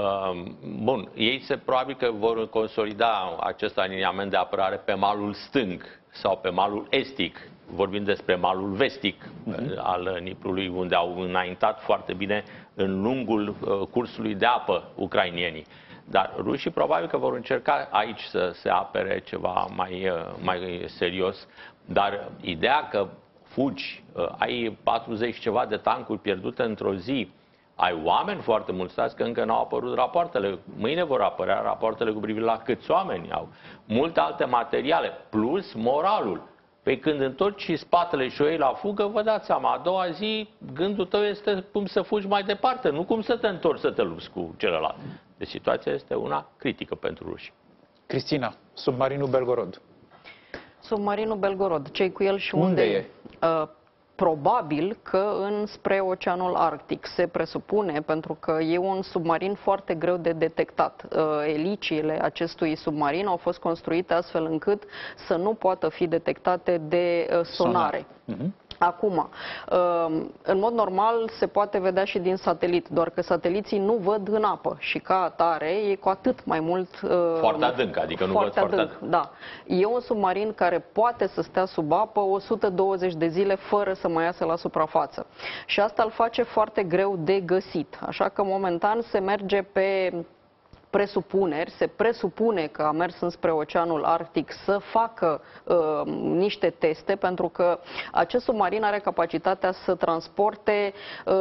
Bun, ei probabil că vor consolida acest aliniament de apărare pe malul stâng sau pe malul estic. Vorbim despre malul vestic al Niprului, unde au înaintat foarte bine în lungul cursului de apă ucrainienii. Dar rușii probabil că vor încerca aici să se apere ceva mai serios. Dar ideea că fugi, ai 40 ceva de tancuri pierdute într-o zi, ai oameni foarte mulți, stați că încă n-au apărut rapoartele, mâine vor apărea rapoartele cu privire la câți oameni au, multe alte materiale, plus moralul. Pe când întorci spatele și o iei la fugă, vă dați seama, a doua zi gândul tău este cum să fugi mai departe, nu cum să te întorci să te lupți cu celălalt. Deci situația este una critică pentru ruși. Cristina, submarinul Belgorod. Submarinul Belgorod, ce-i cu el și Unde e? Probabil că înspre Oceanul Arctic, se presupune, pentru că e un submarin foarte greu de detectat. Eliciile acestui submarin au fost construite astfel încât să nu poată fi detectate de sonare. Acum, în mod normal se poate vedea și din satelit, doar că sateliții nu văd în apă și ca atare e cu atât mai mult... Foarte adânc, adică nu văd foarte adânc. Da. E un submarin care poate să stea sub apă 120 de zile fără să mai iasă la suprafață. Și asta îl face foarte greu de găsit. Așa că momentan se merge pe presupuneri, se presupune că a mers înspre Oceanul Arctic să facă niște teste, pentru că acest submarin are capacitatea să transporte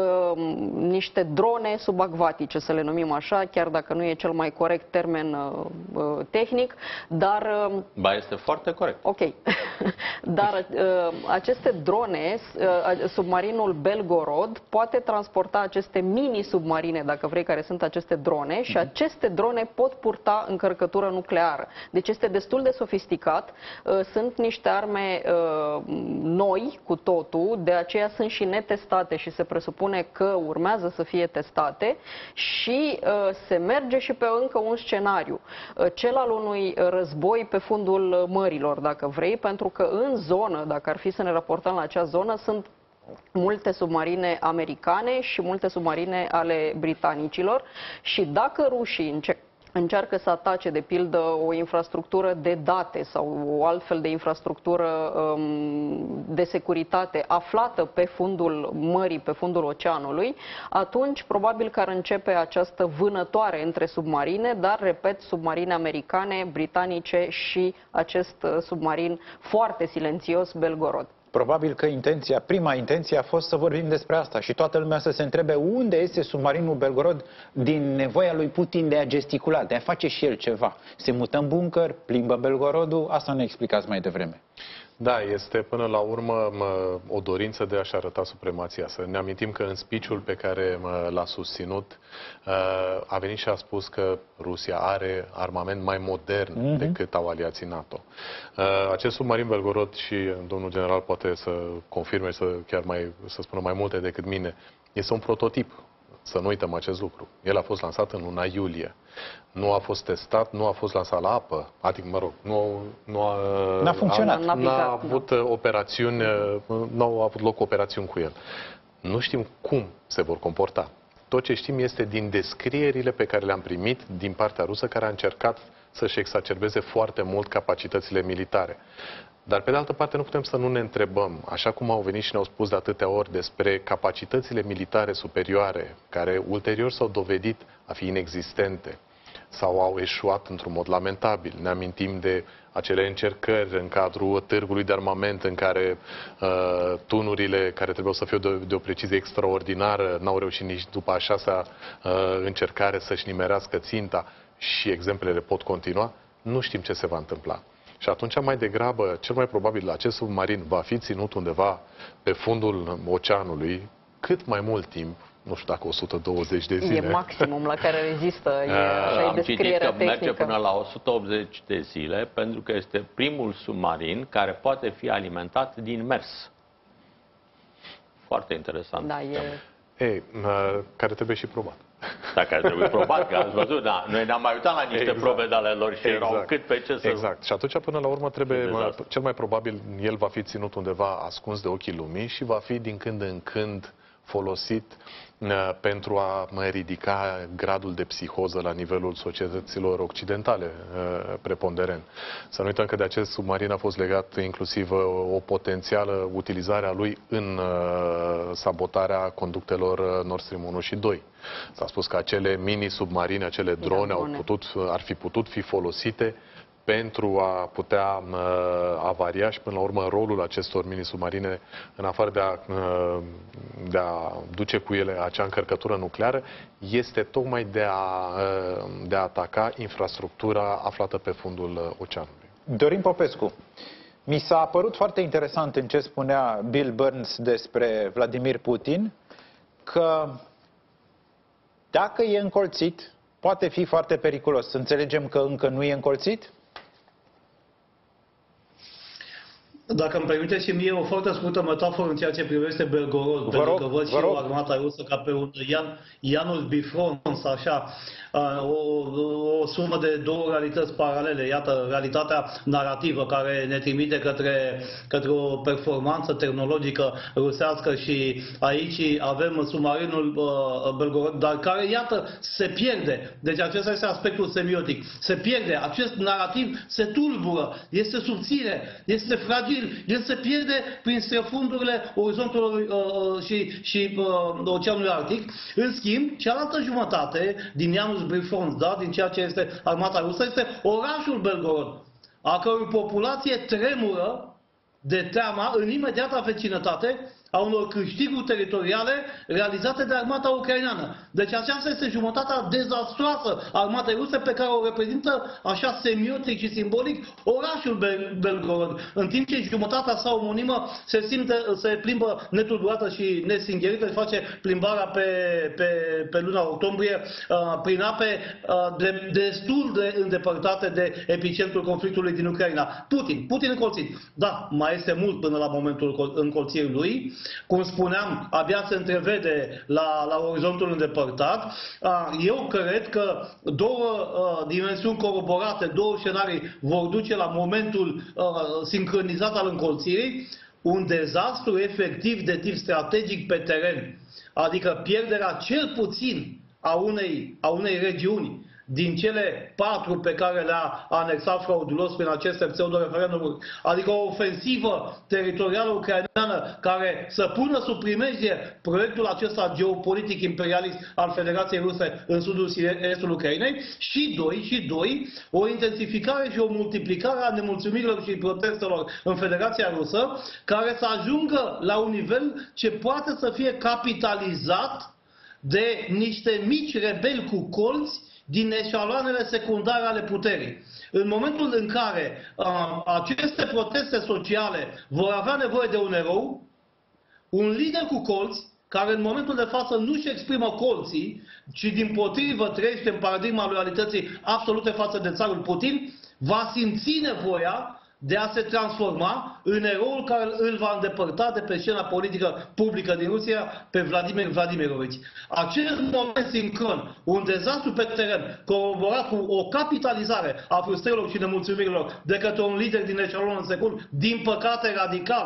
niște drone subacvatice, să le numim așa, chiar dacă nu e cel mai corect termen tehnic, dar... Ba, este foarte corect. Ok. Dar aceste drone, submarinul Belgorod poate transporta aceste mini-submarine, dacă vrei, care sunt aceste drone, și aceste drone pot purta încărcătură nucleară. Deci este destul de sofisticat, sunt niște arme noi cu totul, de aceea sunt și netestate și se presupune că urmează să fie testate și se merge și pe încă un scenariu, cel al unui război pe fundul mărilor, dacă vrei, pentru că în zonă, dacă ar fi să ne raportăm la acea zonă, sunt multe submarine americane și multe submarine ale britanicilor și dacă rușii încearcă să atace, de pildă, o infrastructură de date sau o altfel de infrastructură de securitate aflată pe fundul mării, pe fundul oceanului, atunci probabil că ar începe această vânătoare între submarine, dar, repet, submarine americane, britanice și acest submarin foarte silențios, Belgorod. Probabil că prima intenție a fost să vorbim despre asta și toată lumea să se întrebe unde este submarinul Belgorod din nevoia lui Putin de a gesticula, de a face și el ceva. Se mută în buncăr, plimbă Belgorodul, asta ne explicați mai devreme. Da, este până la urmă o dorință de a-și arăta supremația. Să ne amintim că în speech-ul pe care l-a susținut a venit și a spus că Rusia are armament mai modern decât au aliații NATO. Acest submarin Belgorod, și domnul general poate să confirme, să spună mai multe decât mine, este un prototip. Să nu uităm acest lucru. El a fost lansat în luna iulie. Nu a fost testat, nu a fost lansat la apă. Adică, mă rog, n-a funcționat. N-a avut operațiuni, nu au avut loc operațiuni cu el. Nu știm cum se vor comporta. Tot ce știm este din descrierile pe care le-am primit din partea rusă, care a încercat să-și exacerbeze foarte mult capacitățile militare. Dar, pe de altă parte, nu putem să nu ne întrebăm, așa cum au venit și ne-au spus de atâtea ori despre capacitățile militare superioare, care ulterior s-au dovedit a fi inexistente. sau au eșuat într-un mod lamentabil. Ne amintim de acele încercări în cadrul târgului de armament în care tunurile, care trebuiau să fie de o precizie extraordinară, n-au reușit nici după a 6-a încercare să-și nimerească ținta și exemplele pot continua. Nu știm ce se va întâmpla. Și atunci, mai degrabă, cel mai probabil, acest submarin va fi ținut undeva pe fundul oceanului cât mai mult timp, nu știu dacă 120 de zile. E maximum la care rezistă, Am citit că descrierea merge tehnică. până la 180 de zile, pentru că este primul submarin care poate fi alimentat din mers. Foarte interesant. Da, Care trebuie și probat. Da, care trebuie probat, că ați văzut, da, noi ne-am mai uitat la niște probe de ale lor și erau cât pe ce să... Exact. Și atunci, până la urmă, cel mai probabil, el va fi ținut undeva ascuns de ochii lumii și va fi din când în când folosit pentru a ridica gradul de psihoză la nivelul societăților occidentale preponderent. Să nu uităm că de acest submarin a fost legat inclusiv o potențială utilizare a lui în sabotarea conductelor Nord Stream 1 și 2. S-a spus că acele mini-submarine, acele drone ar fi putut fi folosite pentru a putea avaria și până la urmă rolul acestor mini-submarine, în afară de a duce cu ele acea încărcătură nucleară, este tocmai de a ataca infrastructura aflată pe fundul oceanului. Dorin Popescu, mi s-a părut foarte interesant în ce spunea Bill Burns despre Vladimir Putin, că dacă e încolțit, poate fi foarte periculos. Înțelegem că încă nu e încolțit? Dacă îmi permite și mie o foarte scurtă metaforă în ceea ce privește Belgorod, pentru că văd și eu armata rusă ca pe un Janus Bifrons, așa, o sumă de două realități paralele. Iată, realitatea narrativă care ne trimite către o performanță tehnologică rusească și aici avem submarinul Belgorod, dar care, iată, se pierde. Deci acesta este aspectul semiotic. Se pierde, acest narativ se tulbură, este subțire, este fragil. El se pierde prin străfundurile orizontului și Oceanului Arctic. În schimb, cealaltă jumătate din Janus Bifrons, da, din ceea ce este armata rusă, este orașul Belgorod, a cărui populație tremură de teama în imediata vecinătate a unor câștiguri teritoriale realizate de armata ucraineană. Deci aceasta este jumătatea dezastroasă a armatei ruse pe care o reprezintă așa semiotic și simbolic orașul Belgorod. În timp ce jumătatea sa omonimă se plimbă netulburată și nestingherită, își face plimbarea pe luna octombrie prin ape destul de îndepărtate de epicentrul conflictului din Ucraina. Putin încolțit. Da, mai este mult până la momentul încolțirii lui. Cum spuneam, abia se întrevede la orizontul îndepărtat. Eu cred că două dimensiuni coroborate, două scenarii vor duce la momentul sincronizat al încolțirii, un dezastru efectiv de tip strategic pe teren, adică pierderea cel puțin a unei regiuni din cele 4 pe care le-a anexat fraudulos prin aceste pseudo-referendumuri, adică o ofensivă teritorială ucraineană care să pună sub primejdie proiectul acesta geopolitic imperialist al Federației Ruse în sudul și estul Ucrainei, și doi, o intensificare și o multiplicare a nemulțumirilor și protestelor în Federația Rusă, care să ajungă la un nivel ce poate să fie capitalizat de niște mici rebeli cu colți din eșaloanele secundare ale puterii. În momentul în care aceste proteste sociale vor avea nevoie de un erou, un lider cu colți, care în momentul de față nu își exprimă colții, ci dimpotrivă trăiește în paradigma loialității absolute față de țarul Putin, va simți nevoia de a se transforma în eroul care îl va îndepărta de pe scena politică publică din Rusia pe Vladimir Vladimirovici. Acest moment sincron, un dezastru pe teren, coroborat cu o capitalizare a frustrărilor și nemulțumirilor de către un lider din eșalonul secund, din păcate radical,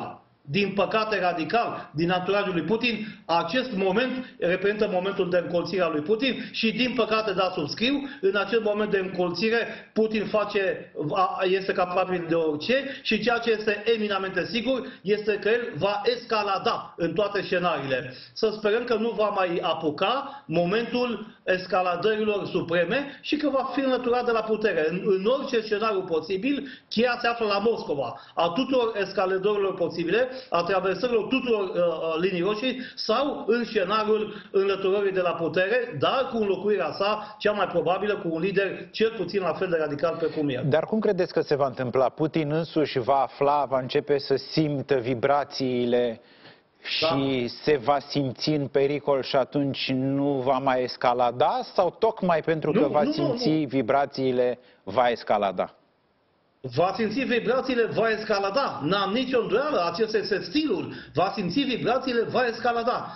din păcate radical, din anturajul lui Putin, acest moment reprezintă momentul de încolțire a lui Putin și din păcate, da, subscriu, în acest moment de încolțire Putin este capabil de orice și ceea ce este eminamente sigur este că el va escalada în toate scenariile. Să sperăm că nu va mai apuca momentul escaladărilor supreme și că va fi înlăturat de la putere. În orice scenariu posibil, cheia se află la Moscova. A tuturor escaladărilor posibile, a traversărilor tuturor linii roșii sau în scenariul înlăturării de la putere, dar cu înlocuirea sa, cea mai probabilă, cu un lider cel puțin la fel de radical precum el. Dar cum credeți că se va întâmpla? Putin însuși va afla, va începe să simtă vibrațiile și se va simți în pericol și atunci nu va mai escalada? Sau tocmai pentru că va simți vibrațiile, va escalada? Va simți vibrațiile, va escalada. N-am nicio îndoială, acesta este stilul. Va simți vibrațiile, va escalada.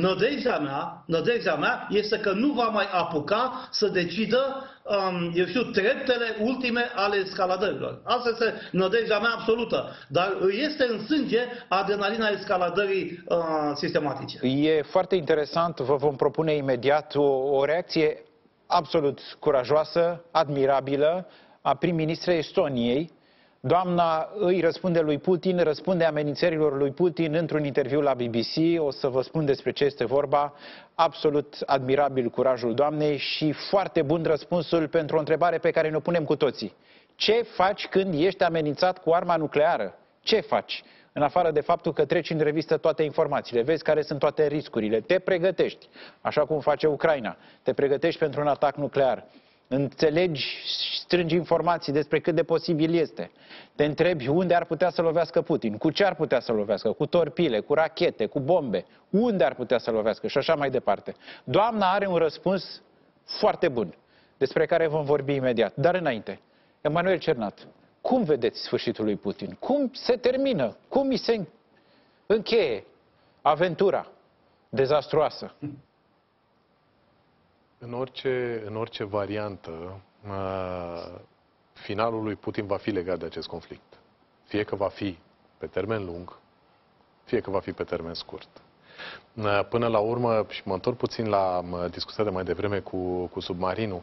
Nădejdea mea este că nu va mai apuca să decidă, treptele ultime ale escaladărilor. Asta este nădejdea mea absolută. Dar este în sânge adrenalina escaladării sistematice. E foarte interesant, vă vom propune imediat o reacție absolut curajoasă, admirabilă, a prim-ministrei Estoniei. Doamna îi răspunde lui Putin, răspunde amenințărilor lui Putin într-un interviu la BBC. O să vă spun despre ce este vorba. Absolut admirabil curajul doamnei și foarte bun răspunsul pentru o întrebare pe care ne-o punem cu toții. Ce faci când ești amenințat cu arma nucleară? Ce faci? În afară de faptul că treci în revistă toate informațiile, vezi care sunt toate riscurile, te pregătești, așa cum face Ucraina, te pregătești pentru un atac nuclear. Înțelegi, strângi informații despre cât de posibil este. Te întrebi unde ar putea să lovească Putin, cu ce ar putea să lovească, cu torpile, cu rachete, cu bombe, unde ar putea să lovească și așa mai departe. Doamna are un răspuns foarte bun, despre care vom vorbi imediat. Dar înainte, Emanuel Cernat, cum vedeți sfârșitul lui Putin? Cum se termină? Cum îi se încheie aventura dezastruoasă? În orice variantă, finalul lui Putin va fi legat de acest conflict. Fie că va fi pe termen lung, fie că va fi pe termen scurt. Până la urmă, și mă întorc puțin la discuția de mai devreme cu submarinul,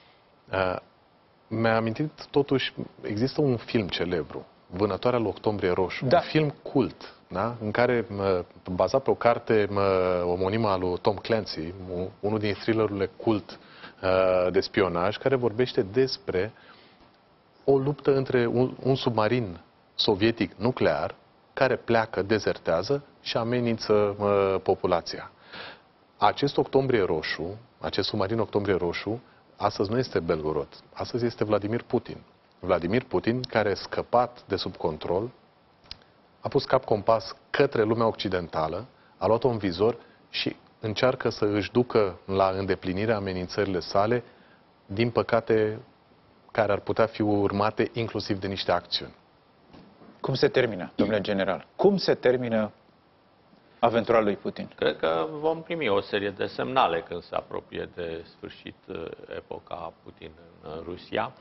mi-a amintit totuși, există un film celebru, Vânătoarea lui Octombrie Roșu, un film cult, da? În care, bazat pe o carte omonimă a lui Tom Clancy, unul din thrillerurile cult de spionaj, care vorbește despre o luptă între un submarin sovietic nuclear care pleacă, dezertează și amenință populația. Acest Octombrie Roșu, acest submarin Octombrie Roșu, astăzi nu este Belgorod, astăzi este Vladimir Putin. Vladimir Putin, care a scăpat de sub control, a pus cap compas către lumea occidentală, a luat-o în vizor și încearcă să își ducă la îndeplinirea amenințările sale, din păcate, care ar putea fi urmate inclusiv de niște acțiuni. Cum se termină, domnule general? Cum se termină aventura lui Putin? Cred că vom primi o serie de semnale când se apropie de sfârșit epoca Putin în Rusia.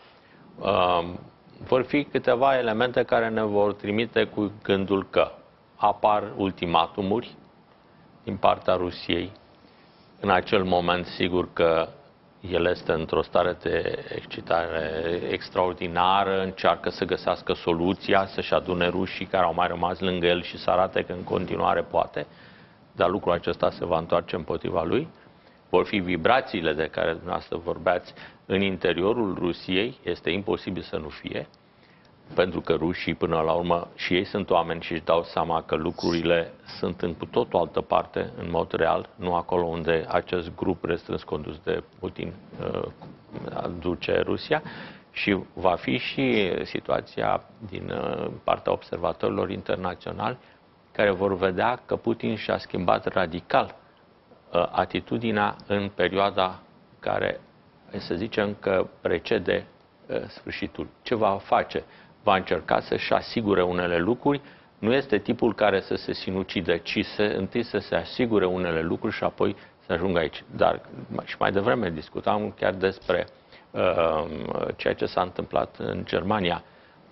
Vor fi câteva elemente care ne vor trimite cu gândul că apar ultimatumuri din partea Rusiei. În acel moment, sigur că el este într-o stare de excitare extraordinară, încearcă să găsească soluția, să-și adune rușii care au mai rămas lângă el și să arate că în continuare poate, dar lucrul acesta se va întoarce împotriva lui. Vor fi vibrațiile de care dumneavoastră vorbeați în interiorul Rusiei, este imposibil să nu fie, pentru că rușii, până la urmă, și ei sunt oameni și își dau seama că lucrurile sunt în cu totul altă parte, în mod real, nu acolo unde acest grup restrâns condus de Putin duce Rusia, și va fi și situația din partea observatorilor internaționali care vor vedea că Putin și-a schimbat radical atitudinea în perioada care, să zicem, că precede sfârșitul. Ce va face? Va încerca să-și asigure unele lucruri. Nu este tipul care să se sinucide, ci întâi să se asigure unele lucruri și apoi să ajungă aici. Dar și mai devreme discutam chiar despre ceea ce s-a întâmplat în Germania.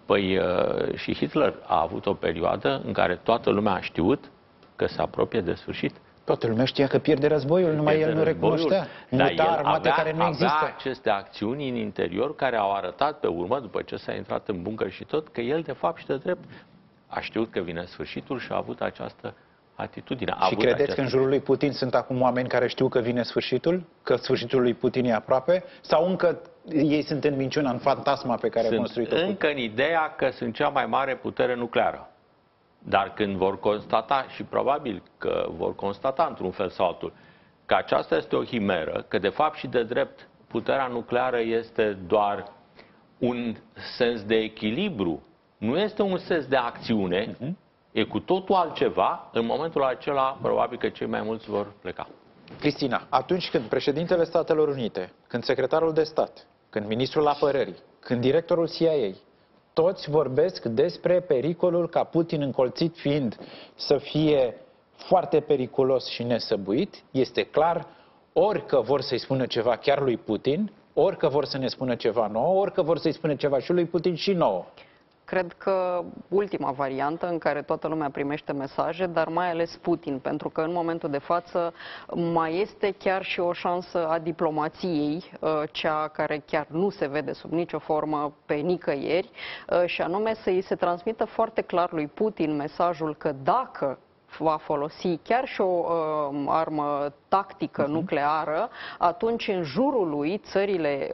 Păi și Hitler a avut o perioadă în care toată lumea a știut că se apropie de sfârșit. Toată lumea știa că pierde războiul, numai el nu recunoștea. Muta armate care nu există. Avea aceste acțiuni în interior care au arătat pe urmă, după ce s-a intrat în bunker și tot, că el de fapt și de drept a știut că vine sfârșitul și a avut această atitudine. Și credeți că în jurul lui Putin sunt acum oameni care știu că vine sfârșitul? Că sfârșitul lui Putin e aproape? Sau încă ei sunt în minciuna, în fantasma pe care a construit-o? Sunt încă în ideea că sunt cea mai mare putere nucleară. Dar când vor constata, și probabil că vor constata într-un fel sau altul, că aceasta este o himeră, că de fapt și de drept puterea nucleară este doar un sens de echilibru, nu este un sens de acțiune, e cu totul altceva, în momentul acela probabil că cei mai mulți vor pleca. Cristina, atunci când președintele Statelor Unite, când secretarul de stat, când ministrul apărării, când directorul CIA, toți vorbesc despre pericolul ca Putin, încolțit fiind, să fie foarte periculos și nesăbuit, este clar, ori că vor să-i spună ceva chiar lui Putin, ori că vor să ne spună ceva nouă, ori că vor să-i spună ceva și lui Putin și nouă. Cred că ultima variantă în care toată lumea primește mesaje, dar mai ales Putin, pentru că în momentul de față mai este chiar și o șansă a diplomației, cea care chiar nu se vede sub nicio formă pe nicăieri, și anume să îi se transmită foarte clar lui Putin mesajul că dacă va folosi chiar și o armă tactică nucleară, atunci în jurul lui, țările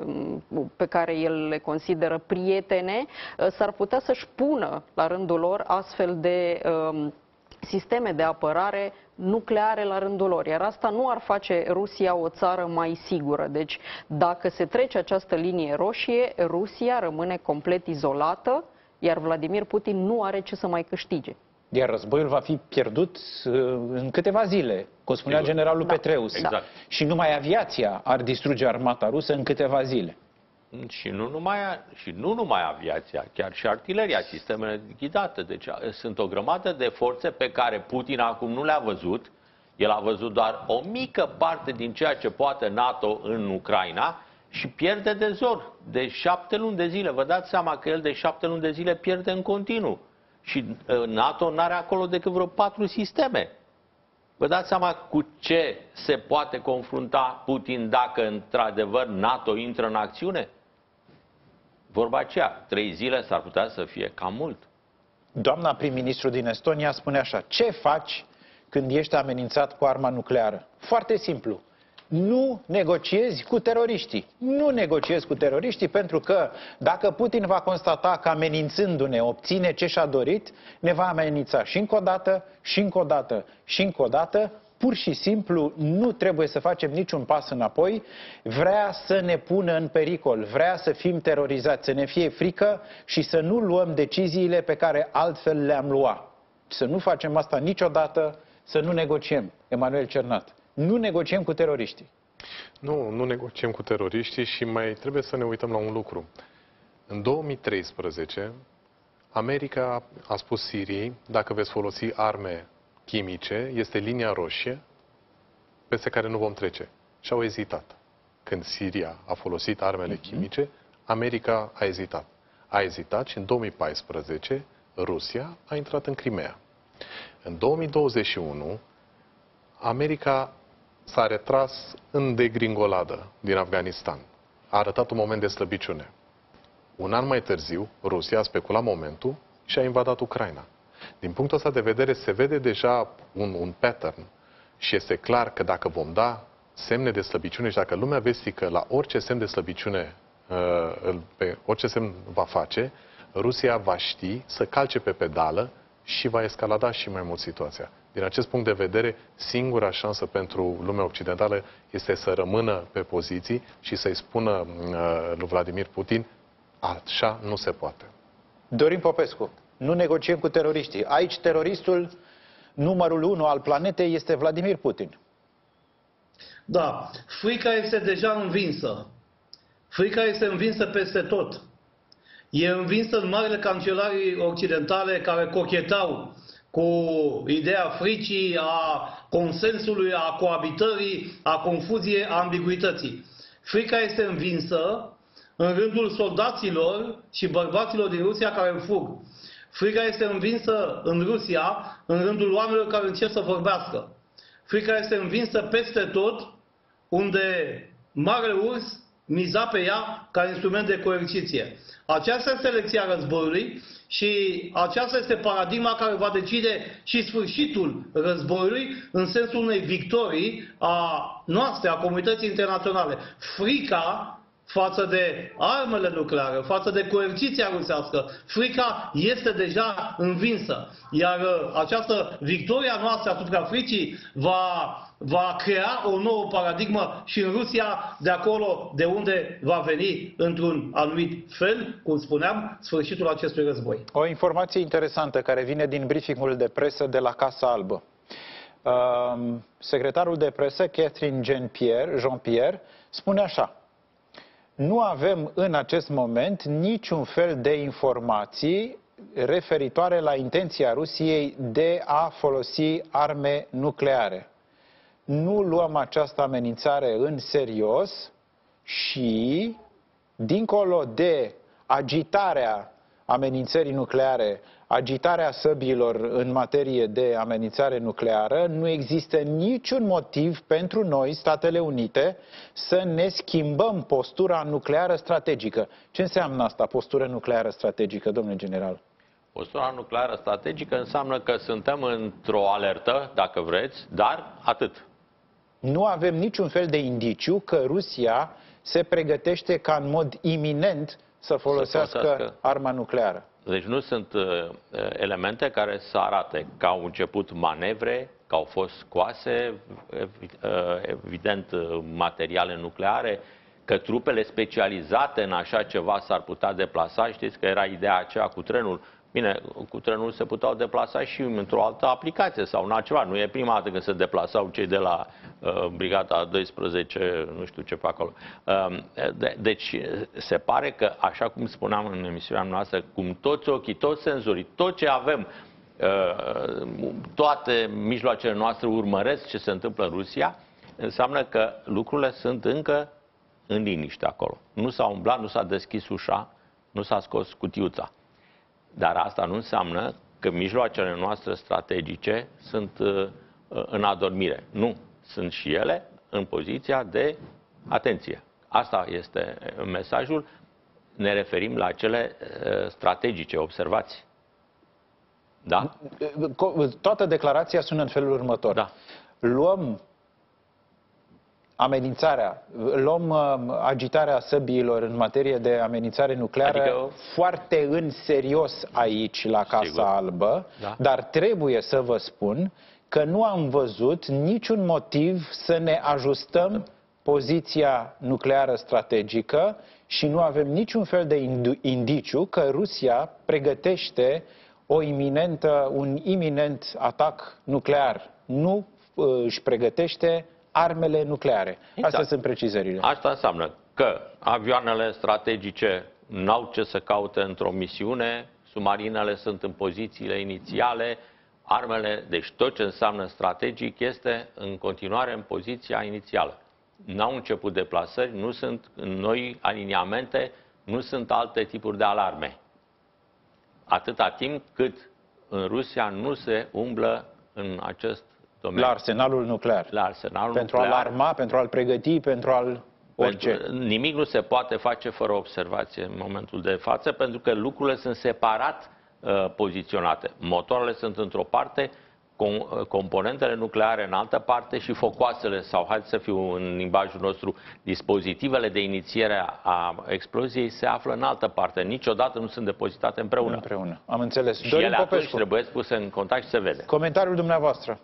pe care el le consideră prietene, s-ar putea să-și pună la rândul lor astfel de sisteme de apărare nucleare la rândul lor, iar asta nu ar face Rusia o țară mai sigură. Deci, dacă se trece această linie roșie, Rusia rămâne complet izolată, iar Vladimir Putin nu are ce să mai câștige. Iar războiul va fi pierdut în câteva zile, cum spunea generalul Petreus. Exact. Și numai aviația ar distruge armata rusă în câteva zile. Și nu numai aviația, chiar și artileria, sistemele ghidate. Deci sunt o grămadă de forțe pe care Putin acum nu le-a văzut. El a văzut doar o mică parte din ceea ce poate NATO în Ucraina și pierde de zor. De 7 luni de zile. Vă dați seama că el de 7 luni de zile pierde în continuu. Și NATO n-are acolo decât vreo 4 sisteme. Vă dați seama cu ce se poate confrunta Putin dacă într-adevăr NATO intră în acțiune? Vorba aceea, 3 zile s-ar putea să fie cam mult. Doamna prim-ministru din Estonia spune așa: ce faci când ești amenințat cu arma nucleară? Foarte simplu. Nu negociezi cu teroriștii. Nu negociezi cu teroriștii pentru că dacă Putin va constata că amenințându-ne obține ce și-a dorit, ne va amenința și încă o dată, și încă o dată, și încă o dată. Pur și simplu nu trebuie să facem niciun pas înapoi. Vrea să ne pună în pericol, vrea să fim terorizați, să ne fie frică și să nu luăm deciziile pe care altfel le-am luat. Să nu facem asta niciodată, să nu negociem. Emanuel Cernat. Nu negociem cu teroriștii. Nu negociem cu teroriștii și mai trebuie să ne uităm la un lucru. În 2013, America a spus Siriei, dacă veți folosi arme chimice, este linia roșie peste care nu vom trece. Și au ezitat. Când Siria a folosit armele chimice, America a ezitat. A ezitat și în 2014 Rusia a intrat în Crimea. În 2021, America s-a retras în degringoladă din Afganistan. A arătat un moment de slăbiciune. Un an mai târziu, Rusia a speculat momentul și a invadat Ucraina. Din punctul ăsta de vedere, se vede deja un pattern și este clar că dacă vom da semne de slăbiciune și dacă lumea vestică la orice semn de slăbiciune, pe orice semn va face, Rusia va ști să calce pe pedală și va escalada și mai mult situația. Din acest punct de vedere, singura șansă pentru lumea occidentală este să rămână pe poziții și să-i spună lui Vladimir Putin: așa nu se poate. Dorin Popescu, nu negociem cu teroriștii. Aici teroristul numărul 1 al planetei este Vladimir Putin. Da, frica este deja învinsă. Frica este învinsă peste tot. E învinsă în marile cancelarii occidentale care cochetau cu ideea fricii, a consensului, a coabitării, a confuziei, a ambiguității. Frica este învinsă în rândul soldaților și bărbaților din Rusia care fug. Frica este învinsă în Rusia, în rândul oamenilor care încep să vorbească. Frica este învinsă peste tot unde Marele Urs miza pe ea ca instrument de coerciție. Aceasta este lecția războiului și aceasta este paradigma care va decide și sfârșitul războiului în sensul unei victorii a noastre, a comunității internaționale. Frica față de armele nucleare, față de coerciția rusească, frica este deja învinsă. Iar această victorie a noastră asupra fricii va crea o nouă paradigmă și în Rusia, de acolo de unde va veni într-un anumit fel, cum spuneam, sfârșitul acestui război. O informație interesantă care vine din briefingul de presă de la Casa Albă. Secretarul de presă, Catherine Jean-Pierre, spune așa: nu avem în acest moment niciun fel de informații referitoare la intenția Rusiei de a folosi arme nucleare. Nu luăm această amenințare în serios și, dincolo de agitarea amenințării nucleare, agitarea săbiilor în materie de amenințare nucleară, nu există niciun motiv pentru noi, Statele Unite, să ne schimbăm postura nucleară strategică. Ce înseamnă asta, postură nucleară strategică, domnule general? Postura nucleară strategică înseamnă că suntem într-o alertă, dacă vreți, dar atât. Nu avem niciun fel de indiciu că Rusia se pregătește ca în mod iminent să folosească arma nucleară. Deci nu sunt elemente care să arate că au început manevre, că au fost scoase, evident, materiale nucleare, că trupele specializate în așa ceva s-ar putea deplasa. Știți că era ideea aceea cu trenul. Bine, cu trenul se puteau deplasa și într-o altă aplicație sau în altceva. Nu e prima dată când se deplasau cei de la Brigada 12, nu știu ce pe acolo. Deci se pare că, așa cum spuneam în emisiunea noastră, cum toți ochii, toți senzorii, tot ce avem, toate mijloacele noastre urmăresc ce se întâmplă în Rusia, înseamnă că lucrurile sunt încă în liniște acolo. Nu s-a umblat, nu s-a deschis ușa, nu s-a scos cutiuța. Dar asta nu înseamnă că mijloacele noastre strategice sunt în adormire. Nu. Sunt și ele în poziția de atenție. Asta este mesajul. Ne referim la cele strategice, observați. Da? Toată declarația sună în felul următor. Da. Luăm amenințarea, luăm agitarea săbiilor în materie de amenințare nucleară, adică foarte în serios aici la Casa Sigur. Albă, Da. dar trebuie să vă spun că nu am văzut niciun motiv să ne ajustăm poziția nucleară strategică și nu avem niciun fel de indiciu că Rusia pregătește un iminent atac nuclear. Nu își pregătește armele nucleare. Exact. Astea sunt precizările. Asta înseamnă că avioanele strategice n-au ce să caute într-o misiune, submarinele sunt în pozițiile inițiale, armele, deci tot ce înseamnă strategic este în continuare în poziția inițială. N-au început deplasări, nu sunt noi aliniamente, nu sunt alte tipuri de alarme. Atâta timp cât în Rusia nu se umblă în acest domeniu. La arsenalul nuclear. La arsenalul pentru nuclear. a-l arma, pentru a-l pregăti, pentru a-l orice. Nimic nu se poate face fără observație în momentul de față, pentru că lucrurile sunt separat poziționate. Motoarele sunt într-o parte, componentele nucleare în altă parte și focoasele, sau hai să fiu în limbajul nostru, dispozitivele de inițiere a exploziei se află în altă parte. Niciodată nu sunt depozitate împreună. Am înțeles. Și Dorin ele atunci Popescu, trebuie puse în contact și se vede. comentariul dumneavoastră.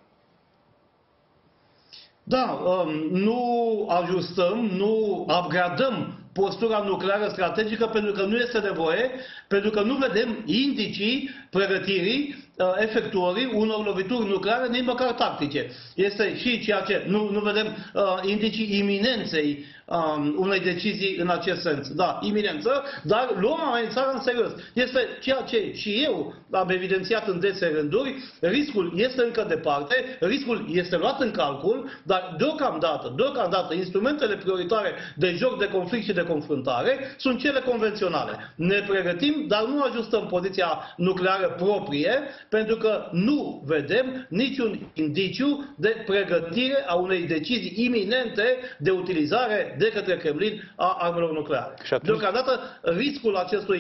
Da, nu ajustăm, nu upgradăm postura nucleară strategică pentru că nu este nevoie, pentru că nu vedem indicii pregătirii efectuării unor lovituri nucleare, nici măcar tactice. Este și ceea ce nu vedem indicii iminenței unei decizii în acest sens. Da, iminență, dar luăm amenințarea în serios. Este ceea ce și eu am evidențiat în dese rânduri, riscul este încă departe, riscul este luat în calcul, dar deocamdată instrumentele prioritare de joc, de conflict și de confruntare sunt cele convenționale. Ne pregătim, dar nu ajustăm poziția nucleară proprie, pentru că nu vedem niciun indiciu de pregătire a unei decizii iminente de utilizare de către Kremlin a armelor nucleare. Deocamdată riscul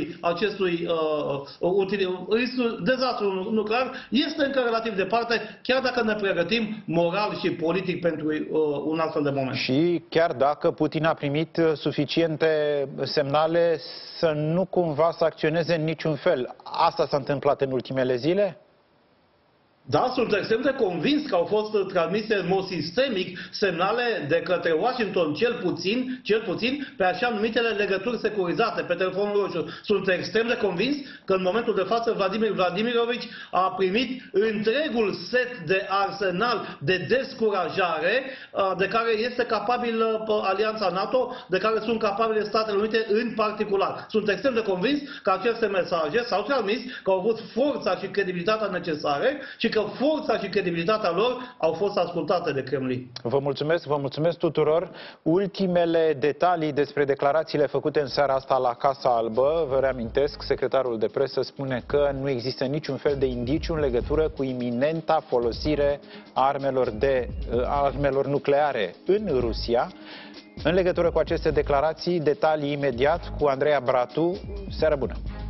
riscul dezastrului nuclear este încă relativ departe, chiar dacă ne pregătim moral și politic pentru un astfel de moment. Și chiar dacă Putin a primit suficiente semnale să nu cumva să acționeze în niciun fel. Asta s-a întâmplat în ultimele zile? Da, sunt extrem de convins că au fost transmise în mod sistemic semnale de către Washington, cel puțin pe așa numitele legături securizate pe telefonul roșu. Sunt extrem de convins că în momentul de față Vladimir Vladimirovici a primit întregul set de arsenal de descurajare de care este capabilă Alianța NATO, de care sunt capabile Statele Unite în particular. Sunt extrem de convins că aceste mesaje s-au transmis, că au avut forța și credibilitatea necesare și că forța și credibilitatea lor au fost ascultate de Kremlin. Vă mulțumesc tuturor. Ultimele detalii despre declarațiile făcute în seara asta la Casa Albă, vă reamintesc, secretarul de presă spune că nu există niciun fel de indiciu în legătură cu iminenta folosire a armelor nucleare în Rusia. În legătură cu aceste declarații, detalii imediat cu Andreea Bratu. Seară bună!